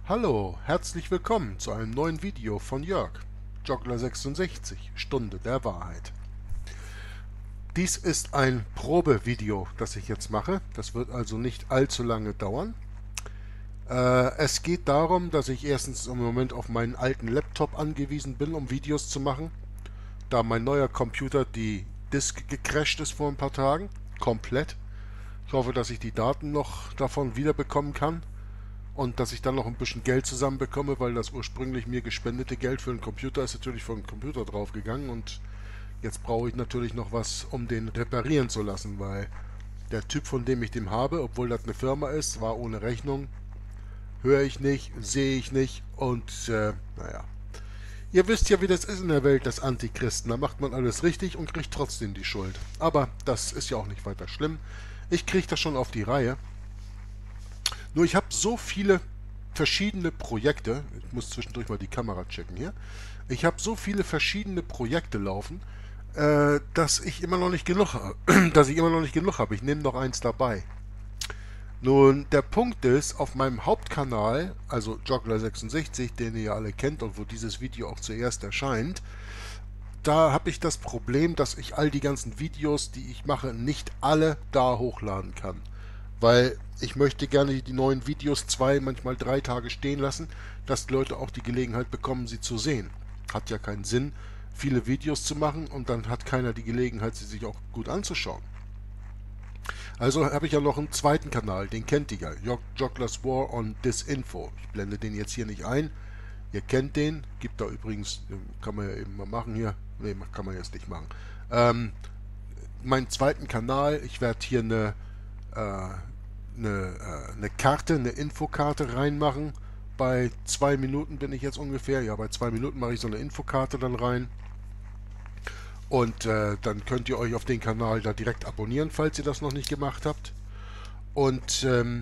Hallo, herzlich willkommen zu einem neuen Video von Jörg, Joggler66, Stunde der Wahrheit. Dies ist ein Probevideo, das ich jetzt mache. Das wird also nicht allzu lange dauern. Es geht darum, dass ich erstens im Moment auf meinen alten Laptop angewiesen bin, um Videos zu machen, da mein neuer Computer die Disk gecrasht ist vor ein paar Tagen, komplett. Ich hoffe, dass ich die Daten noch davon wiederbekommen kann. Und dass ich dann noch ein bisschen Geld zusammenbekomme, weil das ursprünglich mir gespendete Geld für den Computer ist natürlich von dem Computer draufgegangen. Und jetzt brauche ich natürlich noch was, um den reparieren zu lassen, weil der Typ, von dem ich den habe, obwohl das eine Firma ist, war ohne Rechnung. Höre ich nicht, sehe ich nicht und naja. Ihr wisst ja, wie das ist in der Welt des Antichristen. Da macht man alles richtig und kriegt trotzdem die Schuld. Aber das ist ja auch nicht weiter schlimm. Ich kriege das schon auf die Reihe. Nur ich habe so viele verschiedene Projekte, ich muss zwischendurch mal die Kamera checken hier, ich habe so viele verschiedene Projekte laufen, dass ich immer noch nicht genug habe. Ich nehme noch eins dabei. Nun, der Punkt ist, auf meinem Hauptkanal, also Joggler66, den ihr ja alle kennt und wo dieses Video auch zuerst erscheint, da habe ich das Problem, dass ich all die ganzen Videos, die ich mache, nicht alle da hochladen kann. Weil ich möchte gerne die neuen Videos 2, manchmal 3 Tage stehen lassen, dass die Leute auch die Gelegenheit bekommen, sie zu sehen. Hat ja keinen Sinn, viele Videos zu machen und dann hat keiner die Gelegenheit, sie sich auch gut anzuschauen. Also habe ich ja noch einen zweiten Kanal, den kennt ihr ja, Jogglers War on Disinfo. Ich blende den jetzt hier nicht ein. Ihr kennt den, gibt da übrigens, kann man ja eben mal machen hier. Ne, kann man jetzt nicht machen. Meinen zweiten Kanal, ich werde hier eine Karte, eine Infokarte reinmachen. Bei 2 Minuten bin ich jetzt ungefähr. Ja, bei 2 Minuten mache ich so eine Infokarte dann rein. Und dann könnt ihr euch auf den Kanal da direkt abonnieren, falls ihr das noch nicht gemacht habt. Und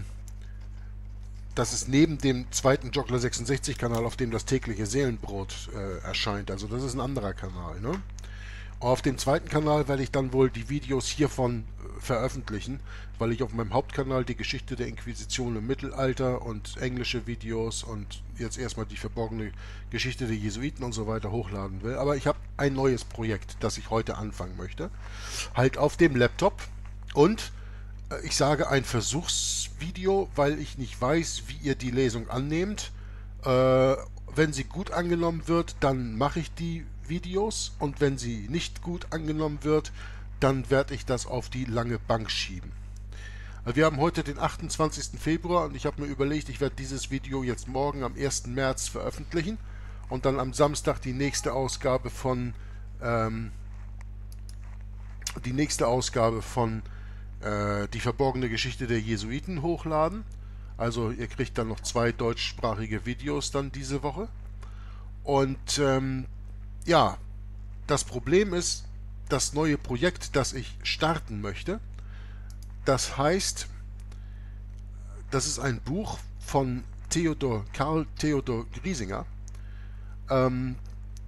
das ist neben dem zweiten Joggler66-Kanal, auf dem das tägliche Seelenbrot erscheint. Also das ist ein anderer Kanal, ne? Auf dem zweiten Kanal werde ich dann wohl die Videos hiervon veröffentlichen, weil ich auf meinem Hauptkanal die Geschichte der Inquisition im Mittelalter und englische Videos und jetzt erstmal die verborgene Geschichte der Jesuiten und so weiter hochladen will. Aber ich habe ein neues Projekt, das ich heute anfangen möchte. Halt auf dem Laptop und ich sage ein Versuchsvideo, weil ich nicht weiß, wie ihr die Lesung annehmt. Wenn sie gut angenommen wird, dann mache ich die Videos und wenn sie nicht gut angenommen wird, dann werde ich das auf die lange Bank schieben. Wir haben heute den 28. Februar und ich habe mir überlegt, ich werde dieses Video jetzt morgen am 1. März veröffentlichen und dann am Samstag die nächste Ausgabe von Die verborgene Geschichte der Jesuiten hochladen. Also ihr kriegt dann noch 2 deutschsprachige Videos dann diese Woche. Und ja, das Problem ist, das neue Projekt, das ich starten möchte, das heißt, das ist ein Buch von Karl Theodor Griesinger von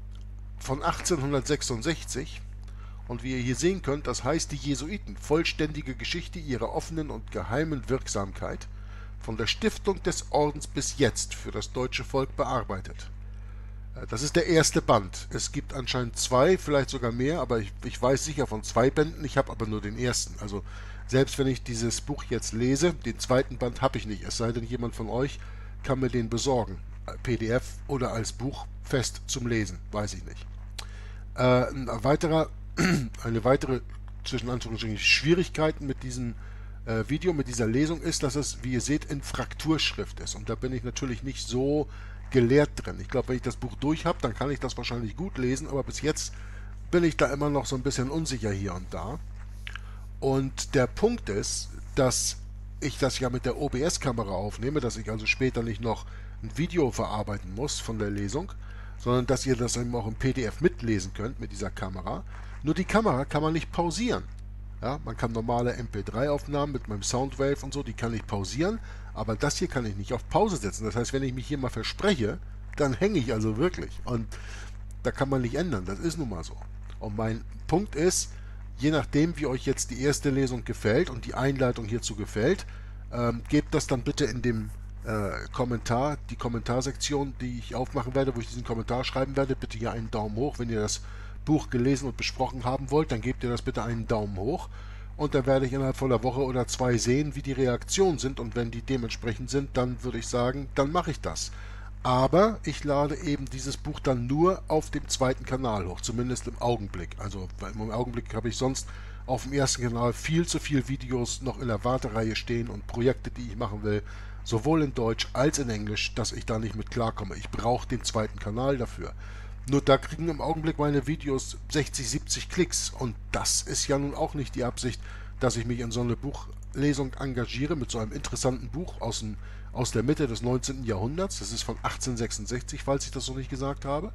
1866. Und wie ihr hier sehen könnt, das heißt die Jesuiten, vollständige Geschichte ihrer offenen und geheimen Wirksamkeit, von der Stiftung des Ordens bis jetzt für das deutsche Volk bearbeitet. Das ist der erste Band. Es gibt anscheinend 2, vielleicht sogar mehr, aber ich weiß sicher von 2 Bänden, ich habe aber nur den ersten. Also selbst wenn ich dieses Buch jetzt lese, den zweiten Band habe ich nicht, es sei denn jemand von euch kann mir den besorgen. PDF oder als Buch fest zum Lesen, weiß ich nicht. Eine weitere zwischen Anführungsstrichen Schwierigkeiten mit diesem Video, mit dieser Lesung ist, dass es, wie ihr seht, in Frakturschrift ist. Und da bin ich natürlich nicht so gelehrt drin. Ich glaube, wenn ich das Buch durch habe, dann kann ich das wahrscheinlich gut lesen, aber bis jetzt bin ich da immer noch so ein bisschen unsicher hier und da. Und der Punkt ist, dass ich das ja mit der OBS-Kamera aufnehme, dass ich also später nicht noch ein Video verarbeiten muss von der Lesung, sondern dass ihr das eben auch im PDF mitlesen könnt mit dieser Kamera. Nur die Kamera kann man nicht pausieren. Ja, man kann normale MP3-Aufnahmen mit meinem Soundwave und so, die kann ich pausieren, aber das hier kann ich nicht auf Pause setzen. Das heißt, wenn ich mich hier mal verspreche, dann hänge ich also wirklich. Und da kann man nicht ändern, das ist nun mal so. Und mein Punkt ist, je nachdem, wie euch jetzt die erste Lesung gefällt und die Einleitung hierzu gefällt, gebt das dann bitte in dem Kommentar, die Kommentarsektion, die ich aufmachen werde, wo ich diesen Kommentar schreiben werde. Bitte hier einen Daumen hoch, wenn ihr das Buch gelesen und besprochen haben wollt, dann gebt ihr das bitte einen Daumen hoch. Und dann werde ich innerhalb von einer Woche oder zwei sehen, wie die Reaktionen sind. Und wenn die dementsprechend sind, dann würde ich sagen, dann mache ich das. Aber ich lade eben dieses Buch dann nur auf dem zweiten Kanal hoch, zumindest im Augenblick. Also im Augenblick habe ich sonst auf dem ersten Kanal viel zu viele Videos noch in der Wartereihe stehen und Projekte, die ich machen will, sowohl in Deutsch als in Englisch, dass ich da nicht mit klarkomme. Ich brauche den zweiten Kanal dafür. Nur da kriegen im Augenblick meine Videos 60, 70 Klicks und das ist ja nun auch nicht die Absicht, dass ich mich in so eine Buchlesung engagiere mit so einem interessanten Buch aus der Mitte des 19. Jahrhunderts. Das ist von 1866, falls ich das noch nicht gesagt habe.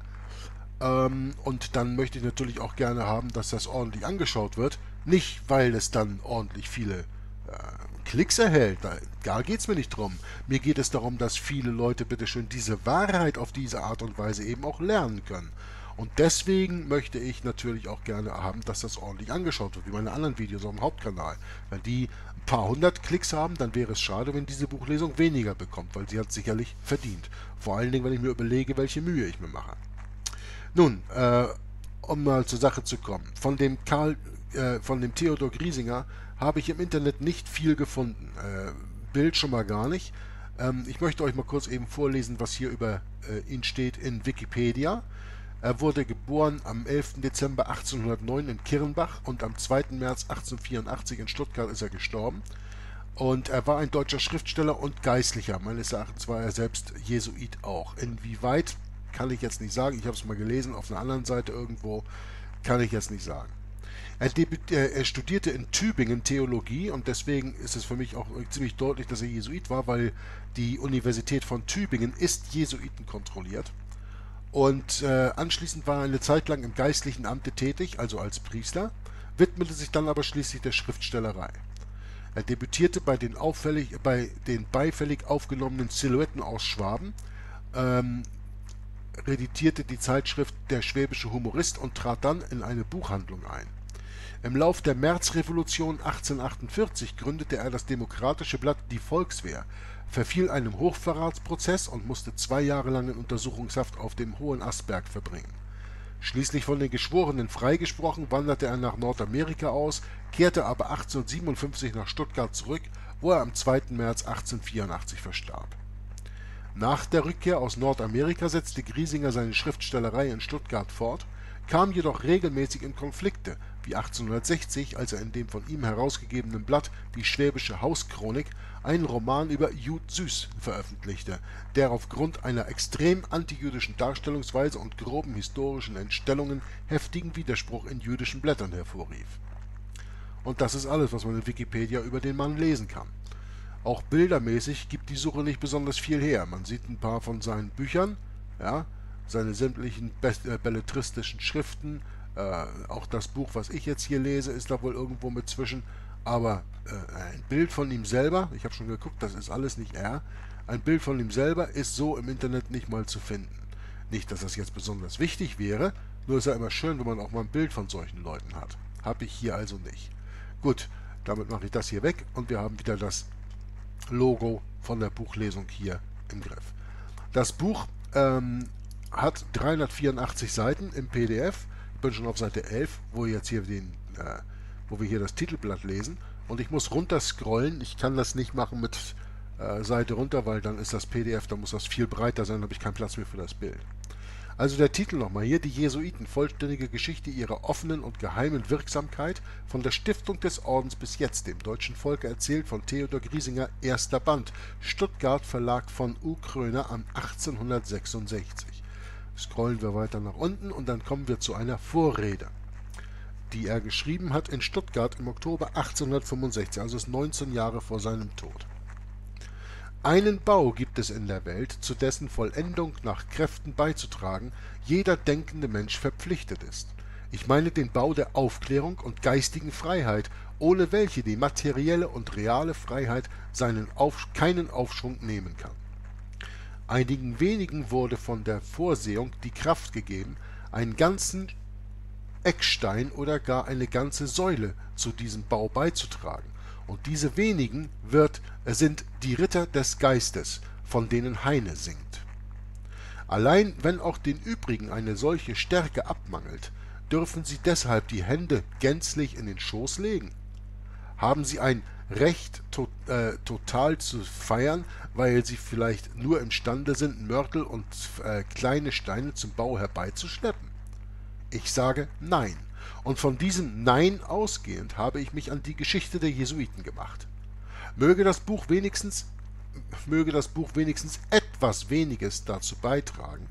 Und dann möchte ich natürlich auch gerne haben, dass das ordentlich angeschaut wird. Nicht, weil es dann ordentlich viele Klicks erhält. Da geht es mir nicht drum. Mir geht es darum, dass viele Leute bitteschön diese Wahrheit auf diese Art und Weise eben auch lernen können. Und deswegen möchte ich natürlich auch gerne haben, dass das ordentlich angeschaut wird, wie meine anderen Videos auf dem Hauptkanal. Wenn die ein paar hundert Klicks haben, dann wäre es schade, wenn diese Buchlesung weniger bekommt, weil sie hat sicherlich verdient. Vor allen Dingen, wenn ich mir überlege, welche Mühe ich mir mache. Nun, um mal zur Sache zu kommen. Von dem Theodor Griesinger habe ich im Internet nicht viel gefunden. Bild schon mal gar nicht. Ich möchte euch mal kurz eben vorlesen, was hier über ihn steht in Wikipedia. Er wurde geboren am 11. Dezember 1809 in Kirnbach und am 2. März 1884 in Stuttgart ist er gestorben. Und er war ein deutscher Schriftsteller und Geistlicher. Meines Erachtens war er selbst Jesuit auch. Inwieweit, kann ich jetzt nicht sagen. Ich habe es mal gelesen auf einer anderen Seite irgendwo, kann ich jetzt nicht sagen. Er studierte in Tübingen Theologie und deswegen ist es für mich auch ziemlich deutlich, dass er Jesuit war, weil die Universität von Tübingen ist Jesuiten kontrolliert. Und anschließend war er eine Zeit lang im geistlichen Amte tätig, also als Priester, widmete sich dann aber schließlich der Schriftstellerei. Er debütierte bei den beifällig aufgenommenen Silhouetten aus Schwaben, reditierte die Zeitschrift Der Schwäbische Humorist und trat dann in eine Buchhandlung ein. Im Lauf der Märzrevolution 1848 gründete er das demokratische Blatt Die Volkswehr, verfiel einem Hochverratsprozess und musste 2 Jahre lang in Untersuchungshaft auf dem Hohenasperg verbringen. Schließlich von den Geschworenen freigesprochen, wanderte er nach Nordamerika aus, kehrte aber 1857 nach Stuttgart zurück, wo er am 2. März 1884 verstarb. Nach der Rückkehr aus Nordamerika setzte Griesinger seine Schriftstellerei in Stuttgart fort, kam jedoch regelmäßig in Konflikte, wie 1860, als er in dem von ihm herausgegebenen Blatt Die Schwäbische Hauschronik einen Roman über Jud Süß veröffentlichte, der aufgrund einer extrem antijüdischen Darstellungsweise und groben historischen Entstellungen heftigen Widerspruch in jüdischen Blättern hervorrief. Und das ist alles, was man in Wikipedia über den Mann lesen kann. Auch bildermäßig gibt die Suche nicht besonders viel her. Man sieht ein paar von seinen Büchern, ja, seine sämtlichen belletristischen Schriften, auch das Buch, was ich jetzt hier lese, ist da wohl irgendwo mit zwischen, aber ein Bild von ihm selber, ich habe schon geguckt, das ist alles nicht er, ein Bild von ihm selber ist so im Internet nicht mal zu finden. Nicht, dass das jetzt besonders wichtig wäre, nur ist ja immer schön, wenn man auch mal ein Bild von solchen Leuten hat. Habe ich hier also nicht. Gut, damit mache ich das hier weg und wir haben wieder das Logo von der Buchlesung hier im Griff. Das Buch hat 384 Seiten im PDF. Ich bin schon auf Seite 11, wo wir hier das Titelblatt lesen. Und ich muss runter scrollen. Ich kann das nicht machen mit Seite runter, weil dann ist das PDF, da muss das viel breiter sein, dann habe ich keinen Platz mehr für das Bild. Also der Titel nochmal hier, die Jesuiten, vollständige Geschichte ihrer offenen und geheimen Wirksamkeit von der Stiftung des Ordens bis jetzt, dem deutschen Volke erzählt von Theodor Griesinger, erster Band, Stuttgart Verlag von U. Kröner an 1866. Scrollen wir weiter nach unten und dann kommen wir zu einer Vorrede, die er geschrieben hat in Stuttgart im Oktober 1865, also ist 19 Jahre vor seinem Tod. Einen Bau gibt es in der Welt, zu dessen Vollendung nach Kräften beizutragen jeder denkende Mensch verpflichtet ist. Ich meine den Bau der Aufklärung und geistigen Freiheit, ohne welche die materielle und reale Freiheit keinen Aufschwung nehmen kann. Einigen wenigen wurde von der Vorsehung die Kraft gegeben, einen ganzen Eckstein oder gar eine ganze Säule zu diesem Bau beizutragen. Und diese wenigen sind die Ritter des Geistes, von denen Heine singt. Allein wenn auch den übrigen eine solche Stärke abmangelt, dürfen sie deshalb die Hände gänzlich in den Schoß legen? Haben sie ein Recht, total zu feiern, weil sie vielleicht nur imstande sind, Mörtel und kleine Steine zum Bau herbeizuschleppen? Ich sage Nein. Und von diesem Nein ausgehend habe ich mich an die Geschichte der Jesuiten gemacht. Möge das Buch wenigstens etwas Weniges dazu beitragen,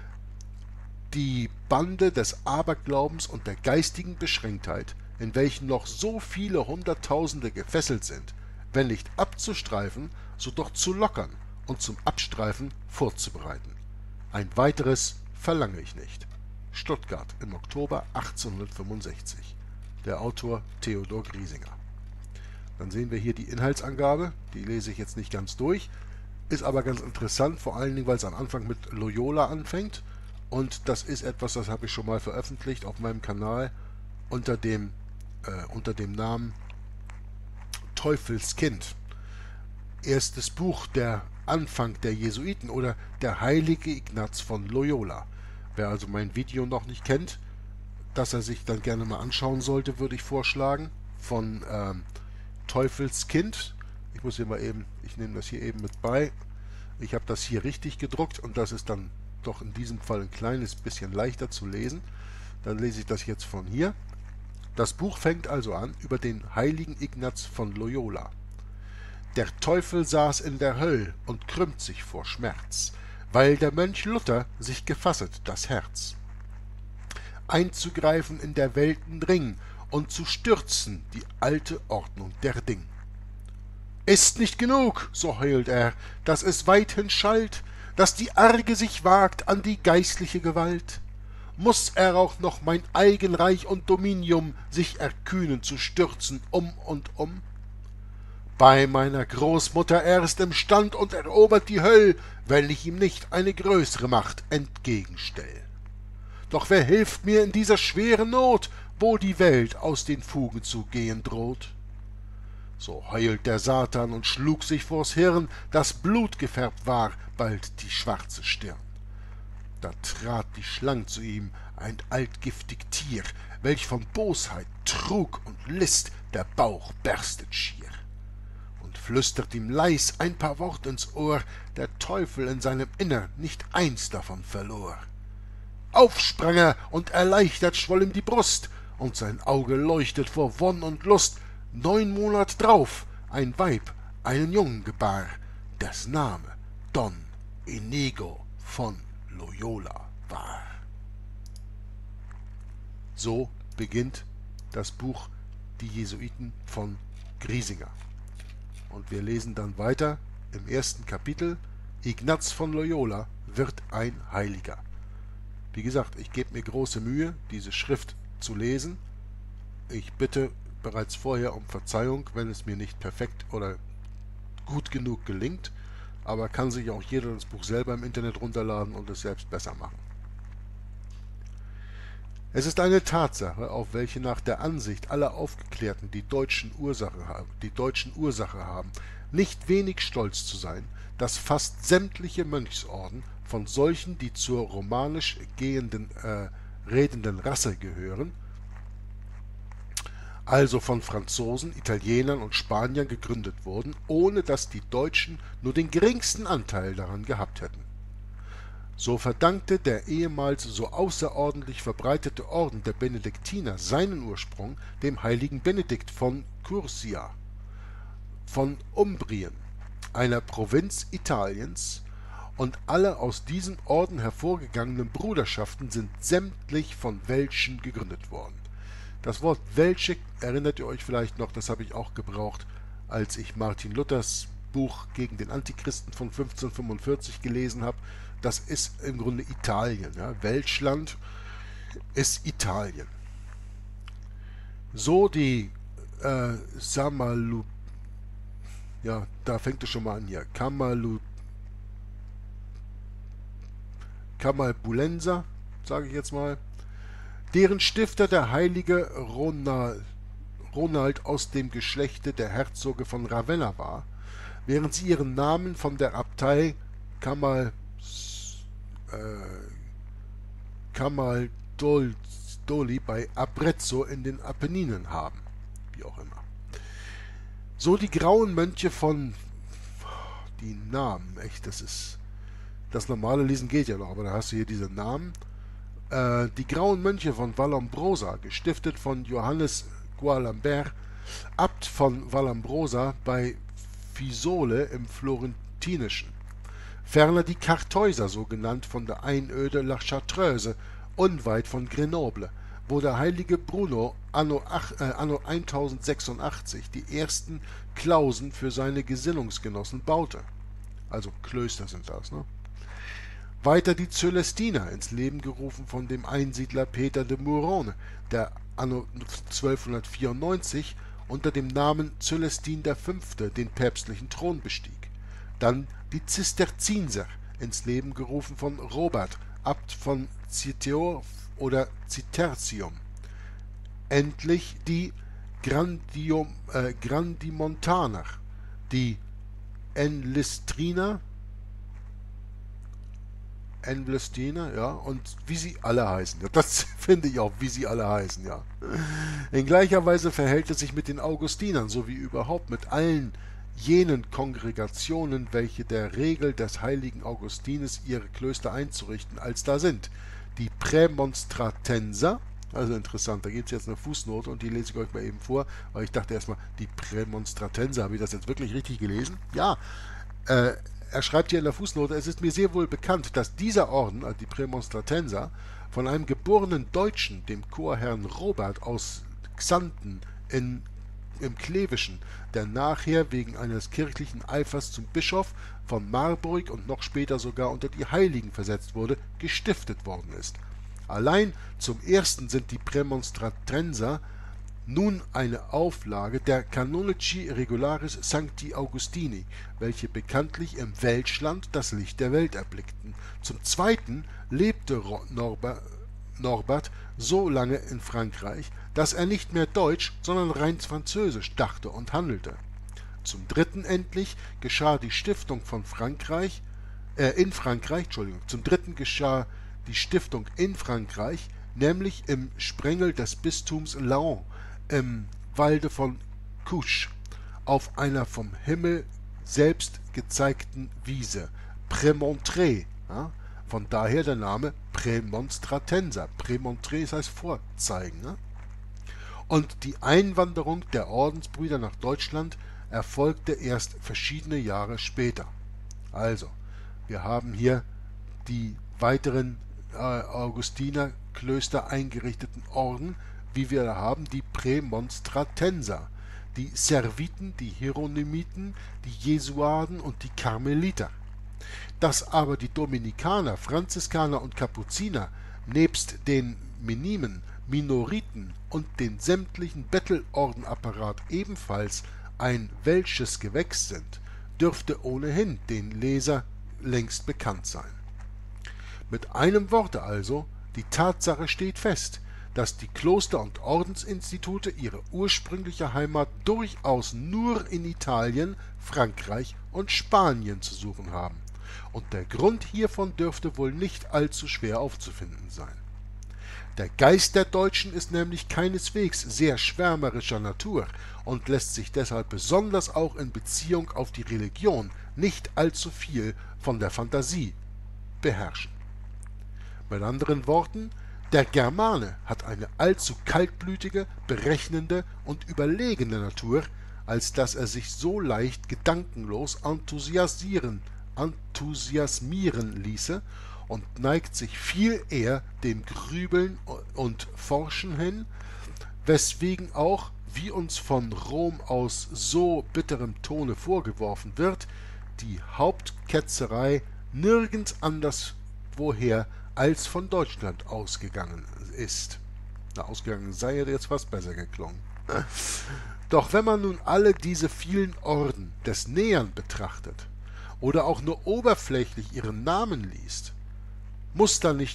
die Bande des Aberglaubens und der geistigen Beschränktheit, in welchen noch so viele Hunderttausende gefesselt sind, wenn nicht abzustreifen, so doch zu lockern und zum Abstreifen vorzubereiten. Ein weiteres verlange ich nicht. Stuttgart im Oktober 1865. Der Autor Theodor Griesinger. Dann sehen wir hier die Inhaltsangabe, die lese ich jetzt nicht ganz durch, ist aber ganz interessant, vor allen Dingen, weil es am Anfang mit Loyola anfängt, und das ist etwas, das habe ich schon mal veröffentlicht auf meinem Kanal unter dem Namen Teufelskind. Erstes Buch, der Anfang der Jesuiten oder der heilige Ignaz von Loyola. Wer also mein Video noch nicht kennt, das er sich dann gerne mal anschauen sollte, würde ich vorschlagen, von Teufelskind. Ich muss hier mal eben, ich nehme das hier eben mit bei. Ich habe das hier richtig gedruckt und das ist dann doch in diesem Fall ein kleines bisschen leichter zu lesen. Dann lese ich das jetzt von hier. Das Buch fängt also an über den heiligen Ignaz von Loyola. Der Teufel saß in der Höll und krümmt sich vor Schmerz, weil der Mönch Luther sich gefasset das Herz, einzugreifen in der Welten Ring und zu stürzen die alte Ordnung der Ding. Ist nicht genug, so heult er, dass es weithin schallt, dass die Arge sich wagt an die geistliche Gewalt? Muß er auch noch mein Eigenreich und Dominium sich erkühnen zu stürzen um und um? Bei meiner Großmutter erst imstand und erobert die Höll, wenn ich ihm nicht eine größere Macht entgegenstell. Doch wer hilft mir in dieser schweren Not, wo die Welt aus den Fugen zu gehen droht? So heult der Satan und schlug sich vors Hirn, dass Blut gefärbt war bald die schwarze Stirn. Da trat die Schlang zu ihm, ein altgiftig Tier, welch von Bosheit, Trug und List der Bauch berstet schier, und flüstert ihm leis ein paar Wort ins Ohr, der Teufel in seinem Innern nicht eins davon verlor. Auf sprang er, und erleichtert schwoll ihm die Brust, und sein Auge leuchtet vor Wonn und Lust. 9 Monat drauf ein Weib einen Jungen gebar, des Name Don Inigo von Loyola war. So beginnt das Buch Die Jesuiten von Griesinger. Und wir lesen dann weiter im ersten Kapitel: Ignaz von Loyola wird ein Heiliger. Wie gesagt, ich gebe mir große Mühe, diese Schrift zu lesen. Ich bitte bereits vorher um Verzeihung, wenn es mir nicht perfekt oder gut genug gelingt, aber kann sich auch jeder das Buch selber im Internet runterladen und es selbst besser machen. Es ist eine Tatsache, auf welche nach der Ansicht aller Aufgeklärten die deutschen Ursache haben, nicht wenig stolz zu sein, dass fast sämtliche Mönchsorden von solchen, die zur romanisch redenden Rasse gehören, also von Franzosen, Italienern und Spaniern gegründet wurden, ohne dass die Deutschen nur den geringsten Anteil daran gehabt hätten. So verdankte der ehemals so außerordentlich verbreitete Orden der Benediktiner seinen Ursprung dem heiligen Benedikt von Cursia, von Umbrien, einer Provinz Italiens, und alle aus diesem Orden hervorgegangenen Bruderschaften sind sämtlich von Welschen gegründet worden. Das Wort Welsche erinnert ihr euch vielleicht noch, das habe ich auch gebraucht, als ich Martin Luthers Buch gegen den Antichristen von 1545 gelesen habe. Das ist im Grunde Italien. Ja? Welschland ist Italien. So die Samalu, ja, da fängt es schon mal an hier, Camalbulenser, sage ich jetzt mal, deren Stifter der heilige Ronald aus dem Geschlechte der Herzoge von Ravenna war, während sie ihren Namen von der Abtei Camaldoli bei Abrezzo in den Apenninen haben. Wie auch immer. So die grauen Mönche von... Die Namen, echt, das normale Lesen geht ja noch, aber da hast du hier diese Namen. Die grauen Mönche von Vallombrosa, gestiftet von Johannes Gualambert, Abt von Vallombrosa bei Fiesole im Florentinischen. Ferner die Kartäuser, so genannt von der Einöde La Chartreuse, unweit von Grenoble, wo der heilige Bruno anno 1086 die ersten Klausen für seine Gesinnungsgenossen baute. Also Klöster sind das, ne? Weiter die Cölestiner, ins Leben gerufen von dem Einsiedler Peter de Murone, der anno 1294 unter dem Namen Cölestin V. den päpstlichen Thron bestieg. Dann die Zisterzienser, ins Leben gerufen von Robert, Abt von Citeaux oder Citertium. Endlich die Grandimontaner, die Enlistriner, ja, und wie sie alle heißen. Ja, das finde ich auch, wie sie alle heißen, ja. In gleicher Weise verhält es sich mit den Augustinern, sowie überhaupt mit allen jenen Kongregationen, welche der Regel des heiligen Augustines ihre Klöster einzurichten, als da sind. Die Prämonstratenser, also interessant, da gibt es jetzt eine Fußnote und die lese ich euch mal eben vor, weil ich dachte erstmal, die Prämonstratenser, habe ich das jetzt wirklich richtig gelesen? Ja, er schreibt hier in der Fußnote, es ist mir sehr wohl bekannt, dass dieser Orden, also die Prämonstratenser, von einem geborenen Deutschen, dem Chorherrn Robert aus Xanten im Klevischen, der nachher wegen eines kirchlichen Eifers zum Bischof von Marburg und noch später sogar unter die Heiligen versetzt wurde, gestiftet worden ist. Allein zum ersten sind die Prämonstratenser nun eine Auflage der Canonici Regularis Sancti Augustini, welche bekanntlich im Welschland das Licht der Welt erblickten. Zum zweiten lebte Norbert so lange in Frankreich, dass er nicht mehr Deutsch, sondern rein Französisch dachte und handelte. Zum dritten endlich geschah die Stiftung zum dritten geschah die Stiftung in Frankreich, nämlich im Sprengel des Bistums Laon, im Walde von Couche, auf einer vom Himmel selbst gezeigten Wiese, Prémontré, ja? Von daher der Name Prämonstratenser. Prémontré heißt vorzeigen. Ne? Und die Einwanderung der Ordensbrüder nach Deutschland erfolgte erst verschiedene Jahre später. Also, wir haben hier die weiteren Augustinerklöster eingerichteten Orden, wie wir da haben, die Prämonstratenser, die Serviten, die Hieronymiten, die Jesuaden und die Karmeliter. Dass aber die Dominikaner, Franziskaner und Kapuziner nebst den Minimen, Minoriten und den sämtlichen Bettelordenapparat ebenfalls ein welsches Gewächs sind, dürfte ohnehin den Leser längst bekannt sein. Mit einem Worte also, die Tatsache steht fest, dass die Kloster- und Ordensinstitute ihre ursprüngliche Heimat durchaus nur in Italien, Frankreich und Spanien zu suchen haben, und der Grund hiervon dürfte wohl nicht allzu schwer aufzufinden sein. Der Geist der Deutschen ist nämlich keineswegs sehr schwärmerischer Natur und lässt sich deshalb besonders auch in Beziehung auf die Religion nicht allzu viel von der Fantasie beherrschen. Mit anderen Worten, der Germane hat eine allzu kaltblütige, berechnende und überlegene Natur, als dass er sich so leicht gedankenlos enthusiasmieren ließe und neigt sich viel eher dem Grübeln und Forschen hin, weswegen auch, wie uns von Rom aus so bitterem Tone vorgeworfen wird, die Hauptketzerei nirgends anderswoher als von Deutschland ausgegangen ist. Na, ausgegangen sei, hätte jetzt fast besser geklungen. Doch wenn man nun alle diese vielen Orden des Nähern betrachtet oder auch nur oberflächlich ihren Namen liest, muss da nicht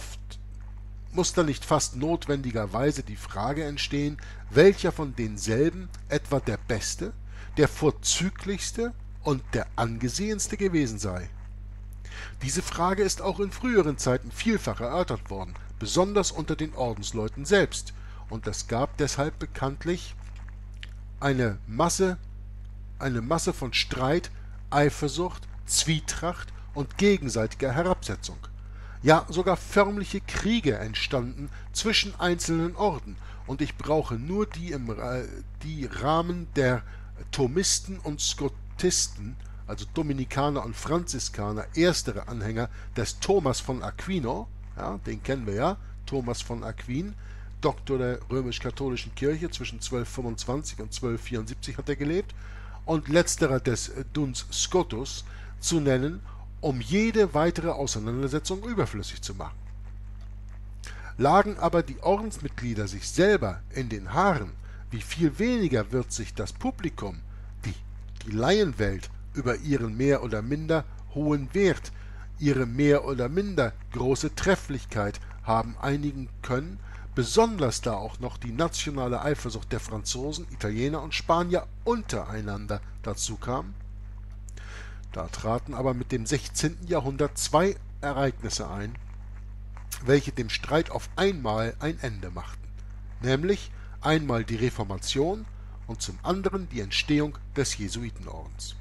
fast notwendigerweise die Frage entstehen, welcher von denselben etwa der beste, der vorzüglichste und der angesehenste gewesen sei. Diese Frage ist auch in früheren Zeiten vielfach erörtert worden, besonders unter den Ordensleuten selbst, und es gab deshalb bekanntlich eine Masse von Streit, Eifersucht, Zwietracht und gegenseitiger Herabsetzung. Ja, sogar förmliche Kriege entstanden zwischen einzelnen Orden, und ich brauche nur die Rahmen der Thomisten und Skotisten, also Dominikaner und Franziskaner, erstere Anhänger des Thomas von Aquino, ja, den kennen wir ja, Thomas von Aquin, Doktor der römisch-katholischen Kirche, zwischen 1225 und 1274 hat er gelebt, und letzterer des Duns Scotus zu nennen, um jede weitere Auseinandersetzung überflüssig zu machen. Lagen aber die Ordensmitglieder sich selber in den Haaren, wie viel weniger wird sich das Publikum, die Laienwelt, über ihren mehr oder minder hohen Wert, ihre mehr oder minder große Trefflichkeit haben einigen können, besonders da auch noch die nationale Eifersucht der Franzosen, Italiener und Spanier untereinander dazu kam. Da traten aber mit dem 16. Jahrhundert zwei Ereignisse ein, welche dem Streit auf einmal ein Ende machten, nämlich einmal die Reformation und zum anderen die Entstehung des Jesuitenordens.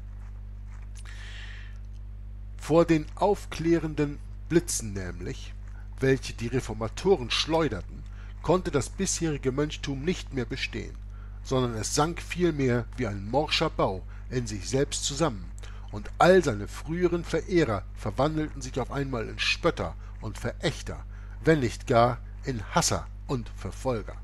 Vor den aufklärenden Blitzen nämlich, welche die Reformatoren schleuderten, konnte das bisherige Mönchtum nicht mehr bestehen, sondern es sank vielmehr wie ein morscher Bau in sich selbst zusammen, und all seine früheren Verehrer verwandelten sich auf einmal in Spötter und Verächter, wenn nicht gar in Hasser und Verfolger.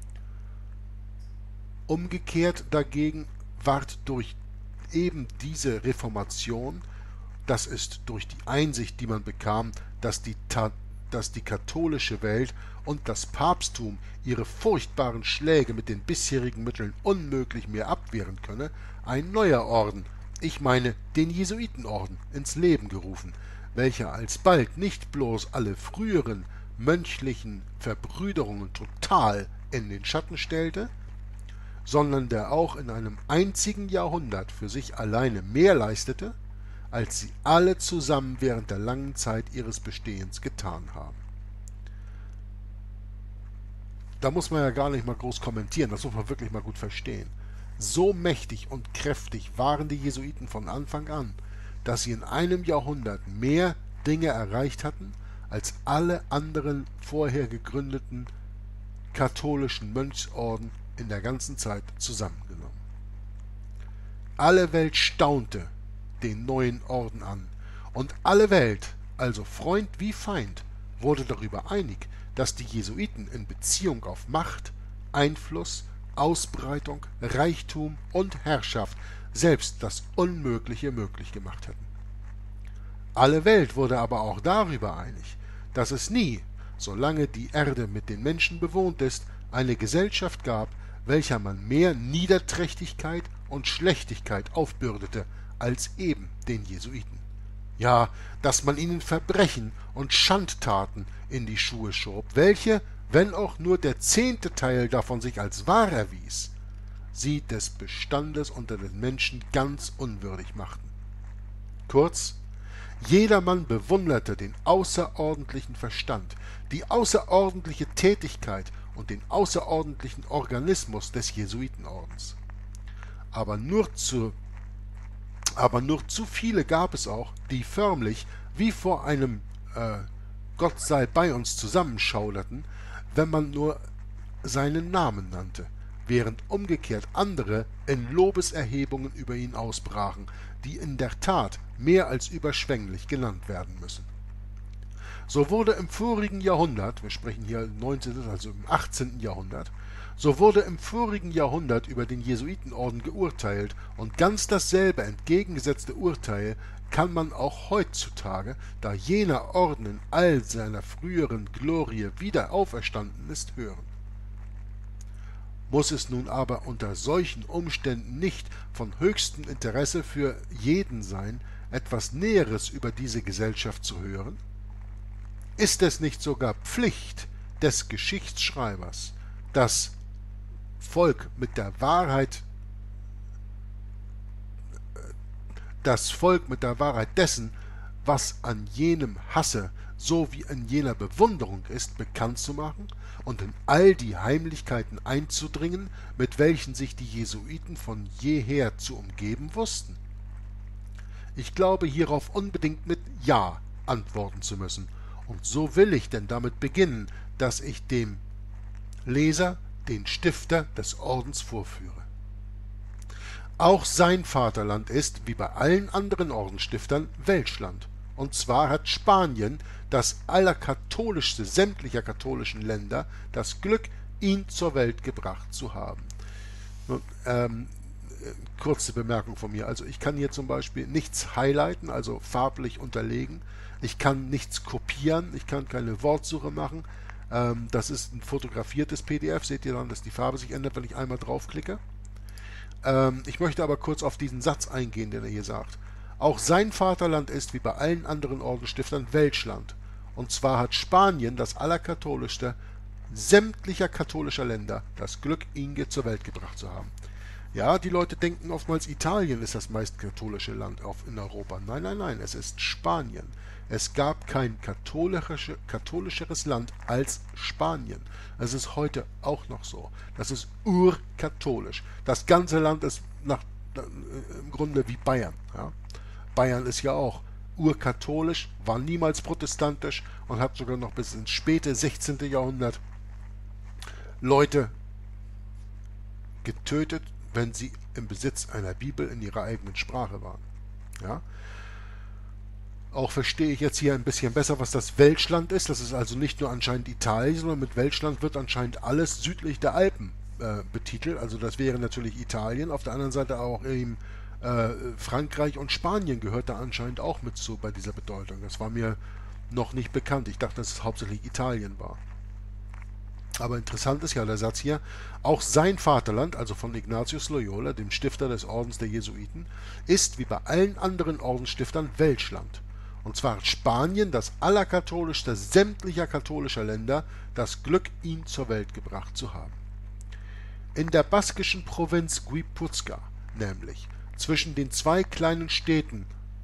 Umgekehrt dagegen ward durch eben diese Reformation, das ist durch die Einsicht, die man bekam, dass die katholische Welt und das Papsttum ihre furchtbaren Schläge mit den bisherigen Mitteln unmöglich mehr abwehren könne, ein neuer Orden, ich meine den Jesuitenorden, ins Leben gerufen, welcher alsbald nicht bloß alle früheren mönchlichen Verbrüderungen total in den Schatten stellte, sondern der auch in einem einzigen Jahrhundert für sich alleine mehr leistete, als sie alle zusammen während der langen Zeit ihres Bestehens getan haben. Da muss man ja gar nicht mal groß kommentieren, das muss man wirklich mal gut verstehen. So mächtig und kräftig waren die Jesuiten von Anfang an, dass sie in einem Jahrhundert mehr Dinge erreicht hatten, als alle anderen vorher gegründeten katholischen Mönchsorden in der ganzen Zeit zusammengenommen. Alle Welt staunte den neuen Orden an, und alle Welt, also Freund wie Feind, wurde darüber einig, dass die Jesuiten in Beziehung auf Macht, Einfluss, Ausbreitung, Reichtum und Herrschaft selbst das Unmögliche möglich gemacht hätten. Alle Welt wurde aber auch darüber einig, dass es nie, solange die Erde mit den Menschen bewohnt ist, eine Gesellschaft gab, welcher man mehr Niederträchtigkeit und Schlechtigkeit aufbürdete, als eben den Jesuiten. Ja, dass man ihnen Verbrechen und Schandtaten in die Schuhe schob, welche, wenn auch nur der 10. Teil davon sich als wahr erwies, sie des Bestandes unter den Menschen ganz unwürdig machten. Kurz, jedermann bewunderte den außerordentlichen Verstand, die außerordentliche Tätigkeit und den außerordentlichen Organismus des Jesuitenordens. Aber nur zu viele gab es auch, die förmlich wie vor einem Gott sei bei uns zusammenschauderten, wenn man nur seinen Namen nannte, während umgekehrt andere in Lobeserhebungen über ihn ausbrachen, die in der Tat mehr als überschwänglich genannt werden müssen. So wurde im vorigen Jahrhundert, wir sprechen hier 19., also im 18. Jahrhundert, so wurde im vorigen Jahrhundert über den Jesuitenorden geurteilt, und ganz dasselbe entgegengesetzte Urteil kann man auch heutzutage, da jener Orden in all seiner früheren Glorie wieder auferstanden ist, hören. Muss es nun aber unter solchen Umständen nicht von höchstem Interesse für jeden sein, etwas Näheres über diese Gesellschaft zu hören? Ist es nicht sogar Pflicht des Geschichtsschreibers, das Volk mit der Wahrheit dessen, was an jenem Hasse sowie an jener Bewunderung ist, bekannt zu machen und in all die Heimlichkeiten einzudringen, mit welchen sich die Jesuiten von jeher zu umgeben wussten? Ich glaube hierauf unbedingt mit Ja antworten zu müssen, und so will ich denn damit beginnen, dass ich dem Leser den Stifter des Ordens vorführe. Auch sein Vaterland ist, wie bei allen anderen Ordensstiftern, Welschland. Und zwar hat Spanien, das allerkatholischste sämtlicher katholischen Länder, das Glück, ihn zur Welt gebracht zu haben. Kurze Bemerkung von mir. Also ich kann hier zum Beispiel nichts highlighten, also farblich unterlegen. Ich kann nichts kopieren, ich kann keine Wortsuche machen. Das ist ein fotografiertes PDF. Seht ihr dann, dass die Farbe sich ändert, wenn ich einmal draufklicke? Ich möchte aber kurz auf diesen Satz eingehen, den er hier sagt. Auch sein Vaterland ist, wie bei allen anderen Ordensstiftern, Welschland. Und zwar hat Spanien, das allerkatholischste sämtlicher katholischer Länder, das Glück, ihn zur Welt gebracht zu haben. Ja, die Leute denken oftmals, Italien ist das meist katholische Land in Europa. Nein, nein, nein, es ist Spanien. Es gab kein katholischeres Land als Spanien. Es ist heute auch noch so. Das ist urkatholisch. Das ganze Land ist im Grunde wie Bayern. Ja? Bayern ist ja auch urkatholisch, war niemals protestantisch und hat sogar noch bis ins späte 16. Jahrhundert Leute getötet, wenn sie im Besitz einer Bibel in ihrer eigenen Sprache waren. Ja? Auch verstehe ich jetzt hier ein bisschen besser, was das Welschland ist. Das ist also nicht nur anscheinend Italien, sondern mit Welschland wird anscheinend alles südlich der Alpen betitelt. Also das wäre natürlich Italien. Auf der anderen Seite auch eben Frankreich und Spanien gehört da anscheinend auch mit zu bei dieser Bedeutung. Das war mir noch nicht bekannt. Ich dachte, dass es hauptsächlich Italien war. Aber interessant ist ja der Satz hier, auch sein Vaterland, also von Ignatius Loyola, dem Stifter des Ordens der Jesuiten, ist wie bei allen anderen Ordensstiftern Welschland. Und zwar hat Spanien, das allerkatholischste sämtlicher katholischer Länder, das Glück, ihn zur Welt gebracht zu haben. In der baskischen Provinz Guipuzcoa, nämlich zwischen den zwei kleinen Städten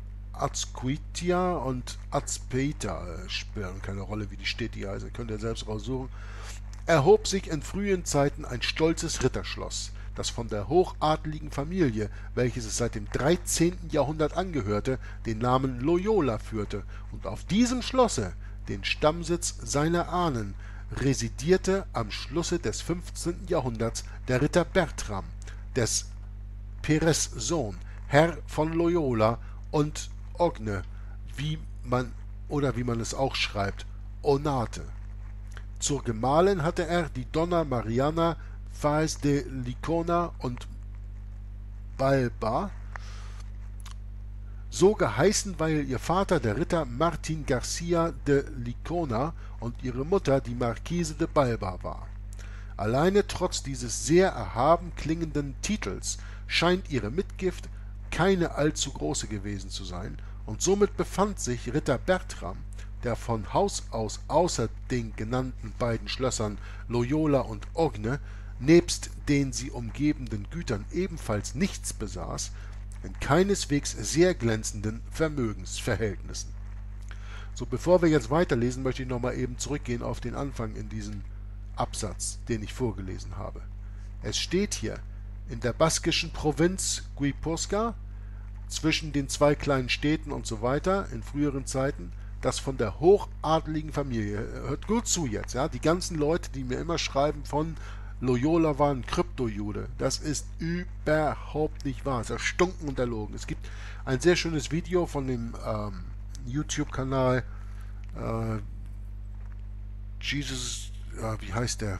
Azcuitia und Azpeita, spielen keine Rolle, wie die Städte hier heißen, könnt ihr selbst raussuchen, erhob sich in frühen Zeiten ein stolzes Ritterschloss, das von der hochadligen Familie, welches es seit dem 13. Jahrhundert angehörte, den Namen Loyola führte, und auf diesem Schlosse, den Stammsitz seiner Ahnen, residierte am Schlusse des 15. Jahrhunderts der Ritter Bertram, des Perez Sohn, Herr von Loyola und Ogne, wie man es auch schreibt, Onate. Zur Gemahlin hatte er die Donna Mariana Faes de Licona und Balba, so geheißen, weil ihr Vater der Ritter Martin Garcia de Licona und ihre Mutter die Marquise de Balba war. Alleine trotz dieses sehr erhaben klingenden Titels scheint ihre Mitgift keine allzu große gewesen zu sein, und somit befand sich Ritter Bertram, der von Haus aus außer den genannten beiden Schlössern Loyola und Ogne nebst den sie umgebenden Gütern ebenfalls nichts besaß, in keineswegs sehr glänzenden Vermögensverhältnissen. So, bevor wir jetzt weiterlesen, möchte ich nochmal eben zurückgehen auf den Anfang in diesem Absatz, den ich vorgelesen habe. Es steht hier, in der baskischen Provinz Guipuzcoa, zwischen den zwei kleinen Städten und so weiter, in früheren Zeiten, das von der hochadligen Familie, hört gut zu jetzt, ja, die ganzen Leute, die mir immer schreiben von Loyola war ein Kryptojude, das ist überhaupt nicht wahr, es ist erstunken und erlogen. Es gibt ein sehr schönes Video von dem YouTube-Kanal Jesus, wie heißt der?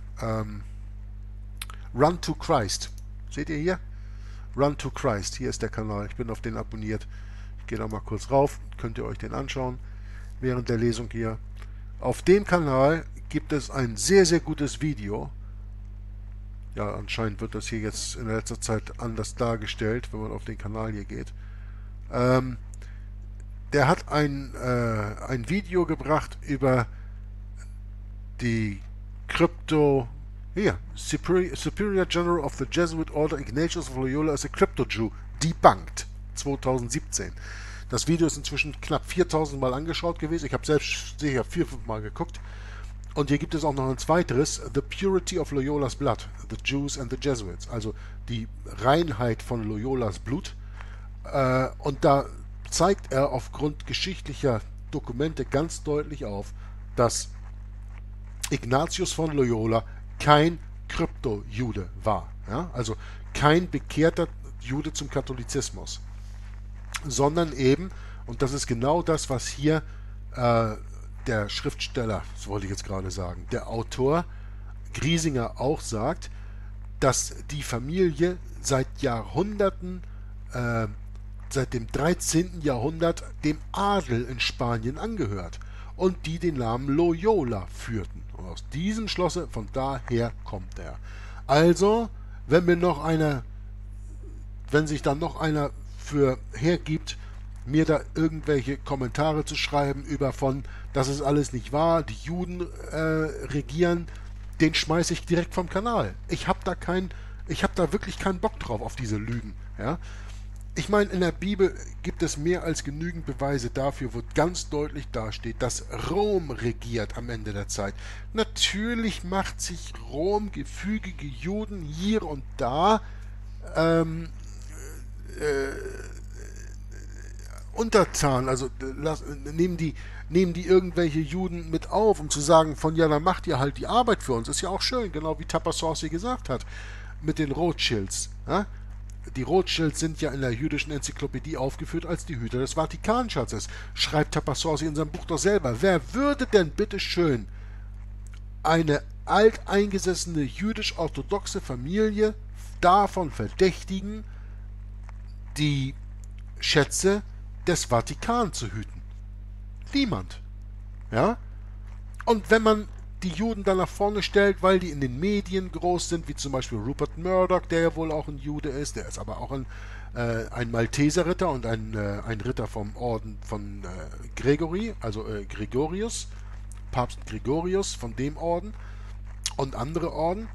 Run to Christ. Seht ihr hier? Run to Christ, hier ist der Kanal, ich bin auf den abonniert. Ich gehe da mal kurz rauf, könnt ihr euch den anschauen während der Lesung hier. Auf dem Kanal gibt es ein sehr, sehr gutes Video. Ja, anscheinend wird das hier jetzt in letzter Zeit anders dargestellt, wenn man auf den Kanal hier geht. Der hat ein Video gebracht über die Superior General of the Jesuit Order Ignatius of Loyola as a Crypto Jew, debunked, 2017. Das Video ist inzwischen knapp 4000 Mal angeschaut gewesen. Ich habe selbst sicher 4-5 Mal geguckt. Und hier gibt es auch noch ein zweiteres, The Purity of Loyola's Blood, the Jews and the Jesuits, also die Reinheit von Loyolas Blut. Und da zeigt er aufgrund geschichtlicher Dokumente ganz deutlich auf, dass Ignatius von Loyola kein Krypto-Jude war, ja? Also kein bekehrter Jude zum Katholizismus, sondern eben, und das ist genau das, was hier der Schriftsteller, das wollte ich jetzt gerade sagen, der Autor Griesinger auch sagt, dass die Familie seit Jahrhunderten, seit dem 13. Jahrhundert dem Adel in Spanien angehört und die den Namen Loyola führten. Und aus diesem Schlosse, von daher kommt er. Also, wenn sich dann noch einer für hergibt, mir da irgendwelche Kommentare zu schreiben das ist alles nicht wahr, die Juden regieren, den schmeiße ich direkt vom Kanal. Ich habe da wirklich keinen Bock drauf, auf diese Lügen. Ja? Ich meine, in der Bibel gibt es mehr als genügend Beweise dafür, wo ganz deutlich dasteht, dass Rom regiert am Ende der Zeit. Natürlich macht sich Rom gefügige Juden hier und da untertan, also nehmen die irgendwelche Juden mit auf, um zu sagen, ja, dann macht ihr halt die Arbeit für uns. Ist ja auch schön, genau wie Tapassorsi gesagt hat, mit den Rothschilds. Ja? Die Rothschilds sind ja in der jüdischen Enzyklopädie aufgeführt als die Hüter des Vatikanschatzes. Schreibt Tapassorsi in seinem Buch doch selber. Wer würde denn bitte schön eine alteingesessene jüdisch-orthodoxe Familie davon verdächtigen, die Schätze des Vatikan zu hüten? Niemand. Ja? Und wenn man die Juden dann nach vorne stellt, weil die in den Medien groß sind, wie zum Beispiel Rupert Murdoch, der ja wohl auch ein Jude ist, der ist aber auch ein Malteserritter und ein Ritter vom Orden von Gregorius, Papst Gregorius von dem Orden und andere Orden.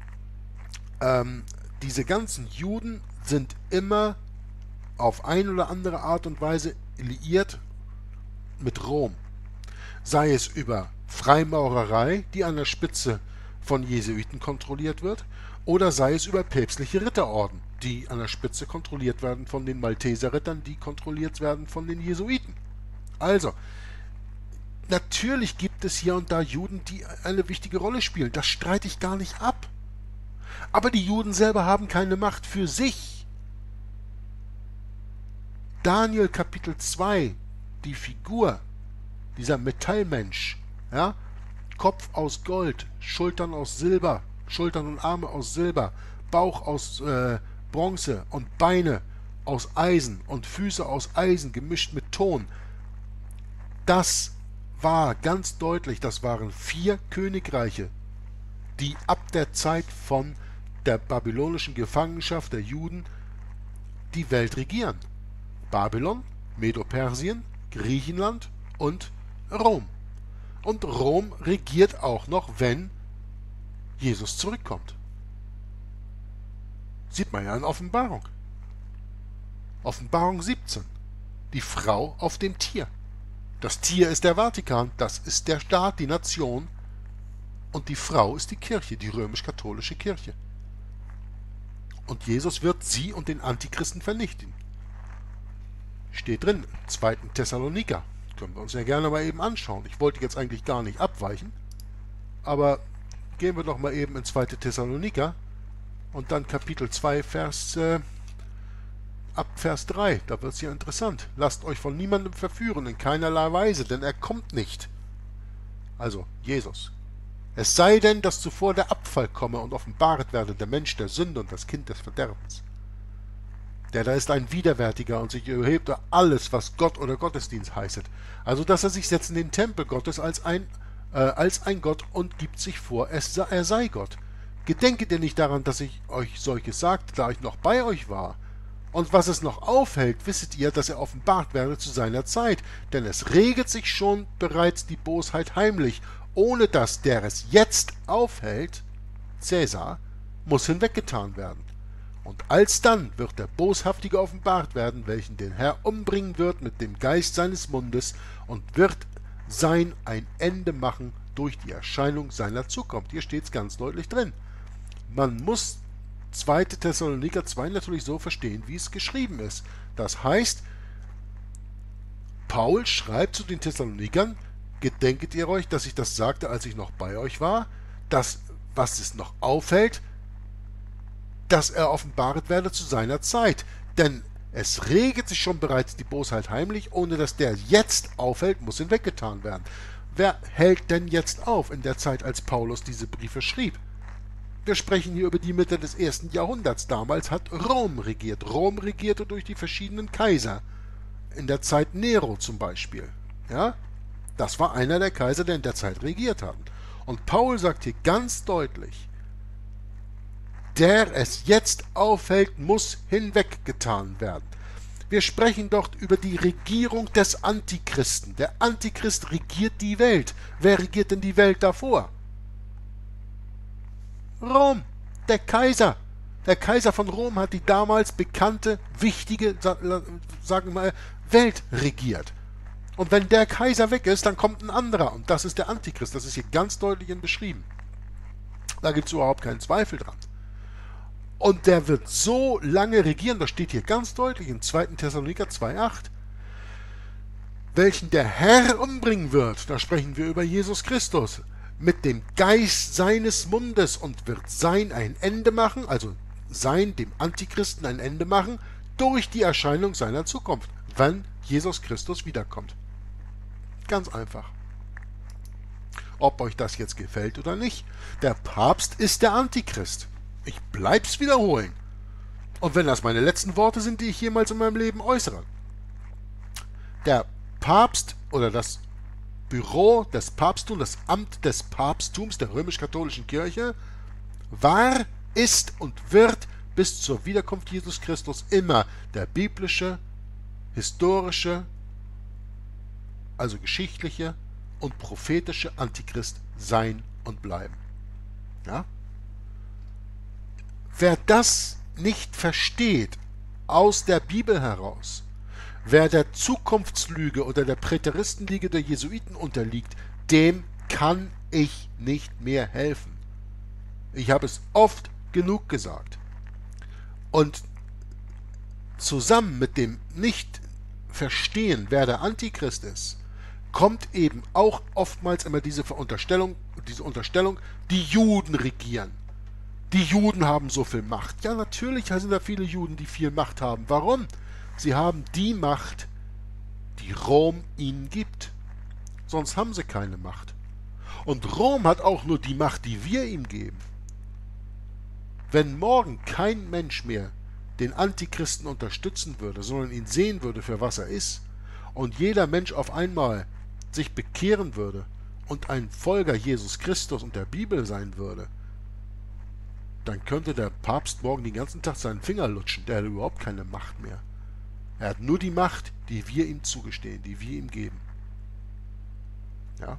Diese ganzen Juden sind immer auf eine oder andere Art und Weise liiert mit Rom. Sei es über Freimaurerei, die an der Spitze von Jesuiten kontrolliert wird, oder sei es über päpstliche Ritterorden, die an der Spitze kontrolliert werden von den Malteserrittern, die kontrolliert werden von den Jesuiten. Also, natürlich gibt es hier und da Juden, die eine wichtige Rolle spielen. Das streite ich gar nicht ab. Aber die Juden selber haben keine Macht für sich. Daniel Kapitel 2, die Figur, dieser Metallmensch, ja, Kopf aus Gold, Schultern aus Silber, Schultern und Arme aus Silber, Bauch aus Bronze und Beine aus Eisen und Füße aus Eisen gemischt mit Ton. Das war ganz deutlich, das waren 4 Königreiche, die ab der Zeit von der babylonischen Gefangenschaft der Juden die Welt regieren. Babylon, Medo-Persien, Griechenland und Rom. Und Rom regiert auch noch, wenn Jesus zurückkommt. Sieht man ja in Offenbarung. Offenbarung 17. Die Frau auf dem Tier. Das Tier ist der Vatikan, das ist der Staat, die Nation. Und die Frau ist die Kirche, die römisch-katholische Kirche. Und Jesus wird sie und den Antichristen vernichten. Steht drin, im 2. Thessaloniker. Können wir uns ja gerne mal eben anschauen. Ich wollte jetzt eigentlich gar nicht abweichen, aber gehen wir doch mal eben in 2. Thessaloniker und dann Kapitel 2, ab Vers 3. Da wird es ja interessant. Lasst euch von niemandem verführen, in keinerlei Weise, denn er kommt nicht. Also, Jesus. Es sei denn, dass zuvor der Abfall komme und offenbaret werde, der Mensch der Sünde und das Kind des Verderbens. Der da ist ein Widerwärtiger und sich erhebt alles, was Gott oder Gottesdienst heißet. Also, dass er sich setzt in den Tempel Gottes als ein Gott und gibt sich vor, er sei Gott. Gedenket ihr nicht daran, dass ich euch solches sagte, da ich noch bei euch war? Und was es noch aufhält, wisset ihr, dass er offenbart werde zu seiner Zeit. Denn es reget sich schon bereits die Bosheit heimlich, ohne dass der es jetzt aufhält, Cäsar, muss hinweggetan werden. Und alsdann wird der Boshaftige offenbart werden, welchen den Herr umbringen wird mit dem Geist seines Mundes und wird sein ein Ende machen durch die Erscheinung seiner Zukunft. Hier steht es ganz deutlich drin. Man muss 2. Thessaloniker 2 natürlich so verstehen, wie es geschrieben ist. Das heißt, Paul schreibt zu den Thessalonikern: Gedenket ihr euch, dass ich das sagte, als ich noch bei euch war, dass, was es noch auffällt, dass er offenbart werde zu seiner Zeit. Denn es reget sich schon bereits die Bosheit heimlich, ohne dass der jetzt auffällt, muss hinweggetan werden. Wer hält denn jetzt auf in der Zeit, als Paulus diese Briefe schrieb? Wir sprechen hier über die Mitte des 1. Jahrhunderts. Damals hat Rom regiert. Rom regierte durch die verschiedenen Kaiser. In der Zeit Nero zum Beispiel. Ja? Das war einer der Kaiser, der in der Zeit regiert hat. Und Paul sagt hier ganz deutlich: Der es jetzt auffällt, muss hinweggetan werden. Wir sprechen dort über die Regierung des Antichristen. Der Antichrist regiert die Welt. Wer regiert denn die Welt davor? Rom, der Kaiser. Der Kaiser von Rom hat die damals bekannte, wichtige, sagen wir mal, Welt regiert. Und wenn der Kaiser weg ist, dann kommt ein anderer. Und das ist der Antichrist. Das ist hier ganz deutlich beschrieben. Da gibt es überhaupt keinen Zweifel dran. Und der wird so lange regieren, das steht hier ganz deutlich in 2. Thessaloniker 2,8, welchen der Herr umbringen wird, da sprechen wir über Jesus Christus, mit dem Geist seines Mundes und wird sein ein Ende machen, also sein, dem Antichristen ein Ende machen, durch die Erscheinung seiner Zukunft, wenn Jesus Christus wiederkommt. Ganz einfach. Ob euch das jetzt gefällt oder nicht, der Papst ist der Antichrist. Ich bleib's wiederholen. Und wenn das meine letzten Worte sind, die ich jemals in meinem Leben äußere. Der Papst oder das Büro des Papsttums, das Amt des Papsttums der römisch-katholischen Kirche war, ist und wird bis zur Wiederkunft Jesus Christus immer der biblische, historische, also geschichtliche und prophetische Antichrist sein und bleiben. Ja? Wer das nicht versteht, aus der Bibel heraus, wer der Zukunftslüge oder der Präteristenlüge der Jesuiten unterliegt, dem kann ich nicht mehr helfen. Ich habe es oft genug gesagt. Und zusammen mit dem Nicht-Verstehen, wer der Antichrist ist, kommt eben auch oftmals immer diese Unterstellung, die Juden regieren. Die Juden haben so viel Macht. Ja, natürlich sind da viele Juden, die viel Macht haben. Warum? Sie haben die Macht, die Rom ihnen gibt. Sonst haben sie keine Macht. Und Rom hat auch nur die Macht, die wir ihm geben. Wenn morgen kein Mensch mehr den Antichristen unterstützen würde, sondern ihn sehen würde, für was er ist, und jeder Mensch auf einmal sich bekehren würde und ein Folger Jesus Christus und der Bibel sein würde, dann könnte der Papst morgen den ganzen Tag seinen Finger lutschen. Der hat überhaupt keine Macht mehr. Er hat nur die Macht, die wir ihm zugestehen, die wir ihm geben. Ja?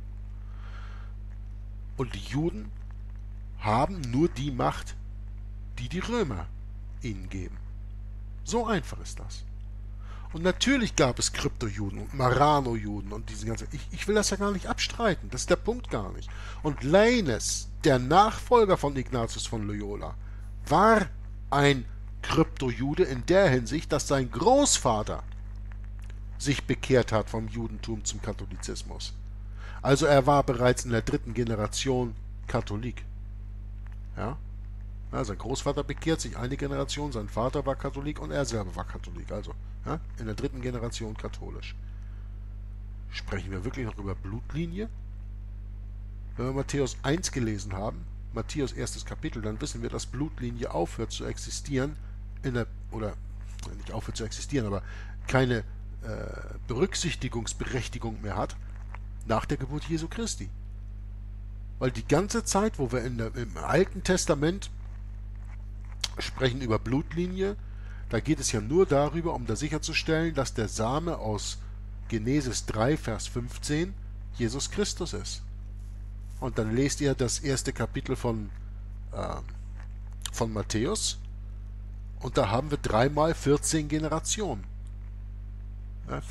Und die Juden haben nur die Macht, die die Römer ihnen geben. So einfach ist das. Und natürlich gab es Kryptojuden und Marano-Juden und diese ganze... Ich will das ja gar nicht abstreiten, das ist der Punkt gar nicht. Und Lainez, der Nachfolger von Ignatius von Loyola, war ein Kryptojude in der Hinsicht, dass sein Großvater sich bekehrt hat vom Judentum zum Katholizismus. Also er war bereits in der 3. Generation Katholik. Ja? Ja, sein Großvater bekehrt sich eine Generation, sein Vater war Katholik und er selber war Katholik. Also ja, in der 3. Generation katholisch. Sprechen wir wirklich noch über Blutlinie? Wenn wir Matthäus 1 gelesen haben, Matthäus 1. Kapitel, dann wissen wir, dass Blutlinie aufhört zu existieren, oder nicht aufhört zu existieren, aber keine Berücksichtigungsberechtigung mehr hat nach der Geburt Jesu Christi. Weil die ganze Zeit, wo wir im Alten Testament sprechen über Blutlinie, da geht es ja nur darüber, um da sicherzustellen, dass der Same aus Genesis 3, Vers 15 Jesus Christus ist. Und dann lest ihr das 1. Kapitel von Matthäus Und da haben wir 3 mal 14 Generationen. Ja,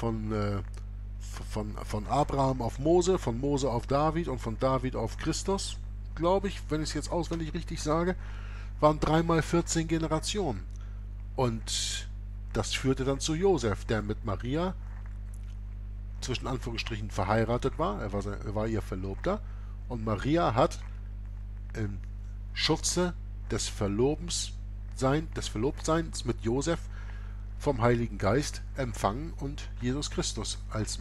von Abraham auf Mose, von Mose auf David und von David auf Christus, glaube ich, wenn ich es jetzt auswendig richtig sage, waren 3 mal 14 Generationen. Und das führte dann zu Josef, der mit Maria zwischen Anführungsstrichen verheiratet war. Er war ihr Verlobter. Und Maria hat im Schutze des Verlobtseins mit Josef vom Heiligen Geist empfangen und Jesus Christus als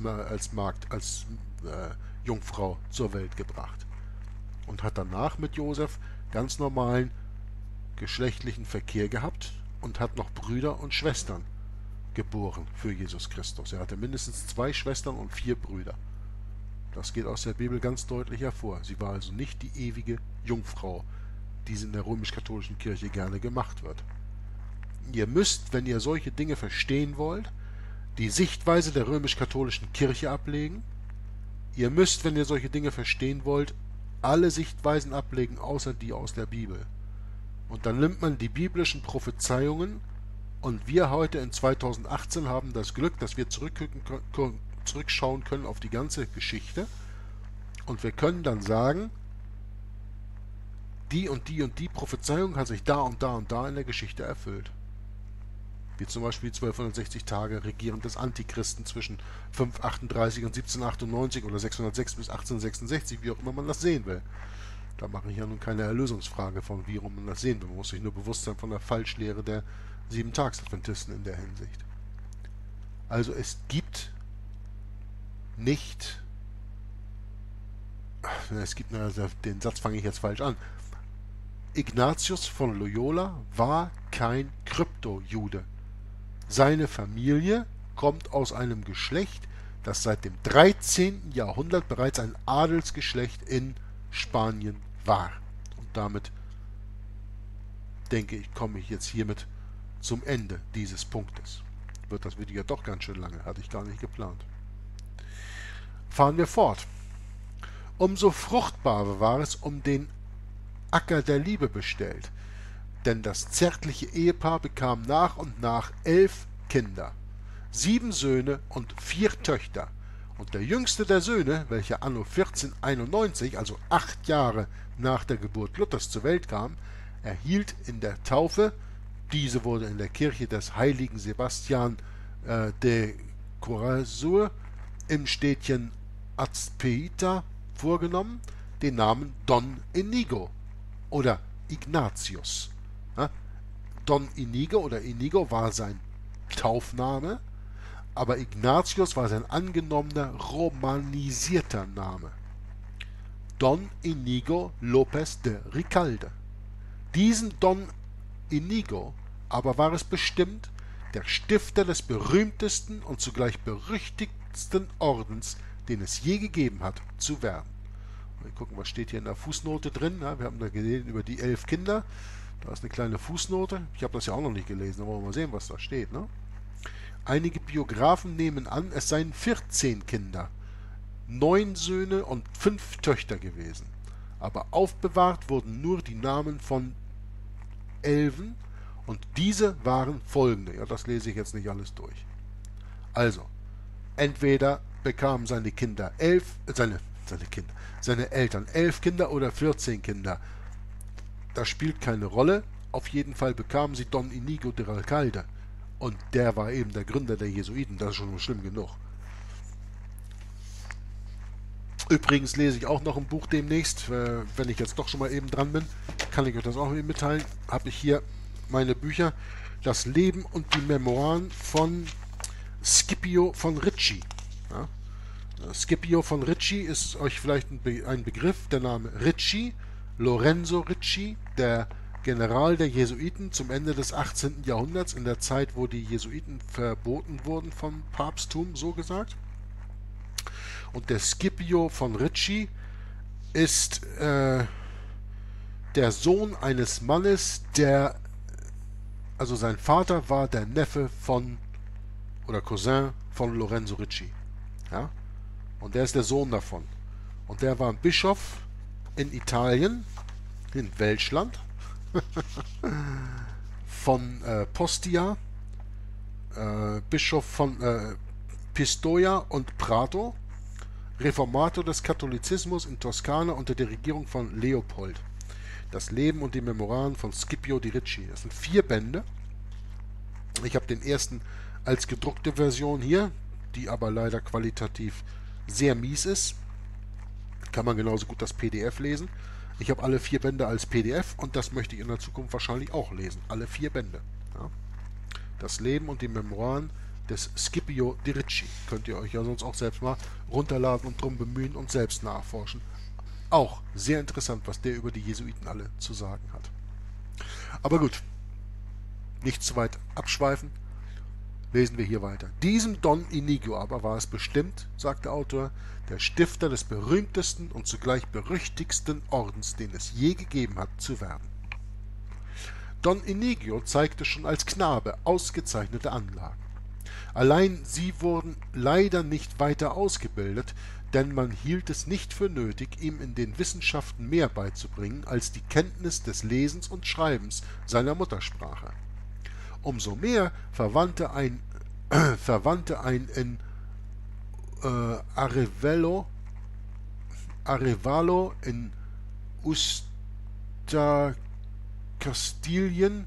Jungfrau zur Welt gebracht. Und hat danach mit Josef ganz normalen geschlechtlichen Verkehr gehabt und hat noch Brüder und Schwestern geboren für Jesus Christus. Er hatte mindestens 2 Schwestern und 4 Brüder. Das geht aus der Bibel ganz deutlich hervor. Sie war also nicht die ewige Jungfrau, die in der römisch-katholischen Kirche gerne gemacht wird. Ihr müsst, wenn ihr solche Dinge verstehen wollt, die Sichtweise der römisch-katholischen Kirche ablegen. Ihr müsst, wenn ihr solche Dinge verstehen wollt, alle Sichtweisen ablegen, außer die aus der Bibel. Und dann nimmt man die biblischen Prophezeiungen, und wir heute in 2018 haben das Glück, dass wir zurückschauen können auf die ganze Geschichte, und wir können dann sagen, die und die und die Prophezeiung hat sich da und da und da in der Geschichte erfüllt. Wie zum Beispiel 1260 Tage Regieren des Antichristen zwischen 538 und 1798 oder 606 bis 1866, wie auch immer man das sehen will. Da mache ich ja nun keine Erlösungsfrage von, wie rum man das sehen will. Man muss sich nur bewusst sein von der Falschlehre der 7-Tags-Adventisten in der Hinsicht. Also es gibt nicht... den Satz fange ich jetzt falsch an. Ignatius von Loyola war kein Krypto-Jude. Seine Familie kommt aus einem Geschlecht, das seit dem 13. Jahrhundert bereits ein Adelsgeschlecht in Spanien war. Und damit, denke ich, komme ich jetzt hiermit zum Ende dieses Punktes. Wird das Video ja doch ganz schön lange, hatte ich gar nicht geplant. Fahren wir fort. Umso fruchtbarer war es um den Acker der Liebe bestellt, denn das zärtliche Ehepaar bekam nach und nach 11 Kinder, 7 Söhne und 4 Töchter, und der jüngste der Söhne, welcher anno 1491, also 8 Jahre nach der Geburt Luthers zur Welt kam, erhielt in der Taufe, diese wurde in der Kirche des heiligen Sebastian de Corazur im Städtchen Azpeita vorgenommen, den Namen Don Inigo oder Ignatius. Ja, Don Inigo oder Inigo war sein Taufname, aber Ignatius war sein angenommener romanisierter Name. Don Inigo López de Ricalde. Diesen Don Inigo aber war es bestimmt, der Stifter des berühmtesten und zugleich berüchtigsten Ordens, den es je gegeben hat, zu werden. Wir gucken, was steht hier in der Fußnote drin. Ja, wir haben da gelesen über die 11 Kinder. Da ist eine kleine Fußnote. Ich habe das ja auch noch nicht gelesen, da wollen wir mal sehen, was da steht. Ne? Einige Biografen nehmen an, es seien 14 Kinder, 9 Söhne und 5 Töchter gewesen. Aber aufbewahrt wurden nur die Namen von 11, und diese waren folgende. Ja, das lese ich jetzt nicht alles durch. Also, entweder bekamen seine Eltern 11 Kinder oder 14 Kinder. Das spielt keine Rolle. Auf jeden Fall bekamen sie Don Inigo de Ricalde. Und der war eben der Gründer der Jesuiten. Das ist schon schlimm genug. Übrigens lese ich auch noch ein Buch demnächst. Wenn ich jetzt doch schon mal eben dran bin, kann ich euch das auch mitteilen. Habe ich hier meine Bücher. Das Leben und die Memoiren von Scipio von Ricci. Ja? Scipio von Ricci ist euch vielleicht ein Begriff. Der Name Ricci, Lorenzo Ricci, der General der Jesuiten zum Ende des 18. Jahrhunderts, in der Zeit, wo die Jesuiten verboten wurden vom Papsttum, so gesagt. Und der Scipio von Ricci ist der Sohn eines Mannes, also sein Vater war der Neffe von, oder Cousin von Lorenzo Ricci. Ja? Und der ist der Sohn davon. Und der war ein Bischof in Italien, in Welschland, von Postia, Bischof von Pistoia und Prato, Reformator des Katholizismus in Toskana unter der Regierung von Leopold. Das Leben und die Memoiren von Scipio di Ricci. Das sind 4 Bände. Ich habe den ersten als gedruckte Version hier, die aber leider qualitativ sehr mies ist. Kann man genauso gut das PDF lesen. Ich habe alle 4 Bände als PDF und das möchte ich in der Zukunft wahrscheinlich auch lesen. Alle 4 Bände. Ja. Das Leben und die Memoiren des Scipio di Ricci. Könnt ihr euch ja sonst auch selbst mal runterladen und drum bemühen und selbst nachforschen. Auch sehr interessant, was der über die Jesuiten alle zu sagen hat. Aber gut, nicht zu weit abschweifen, lesen wir hier weiter. Diesem Don Inigo aber war es bestimmt, sagt der Autor, der Stifter des berühmtesten und zugleich berüchtigsten Ordens, den es je gegeben hat, zu werden. Don Inigo zeigte schon als Knabe ausgezeichnete Anlagen. Allein sie wurden leider nicht weiter ausgebildet, denn man hielt es nicht für nötig, ihm in den Wissenschaften mehr beizubringen als die Kenntnis des Lesens und Schreibens seiner Muttersprache. Umso mehr verwandte ein in Arevalo in Kastilien,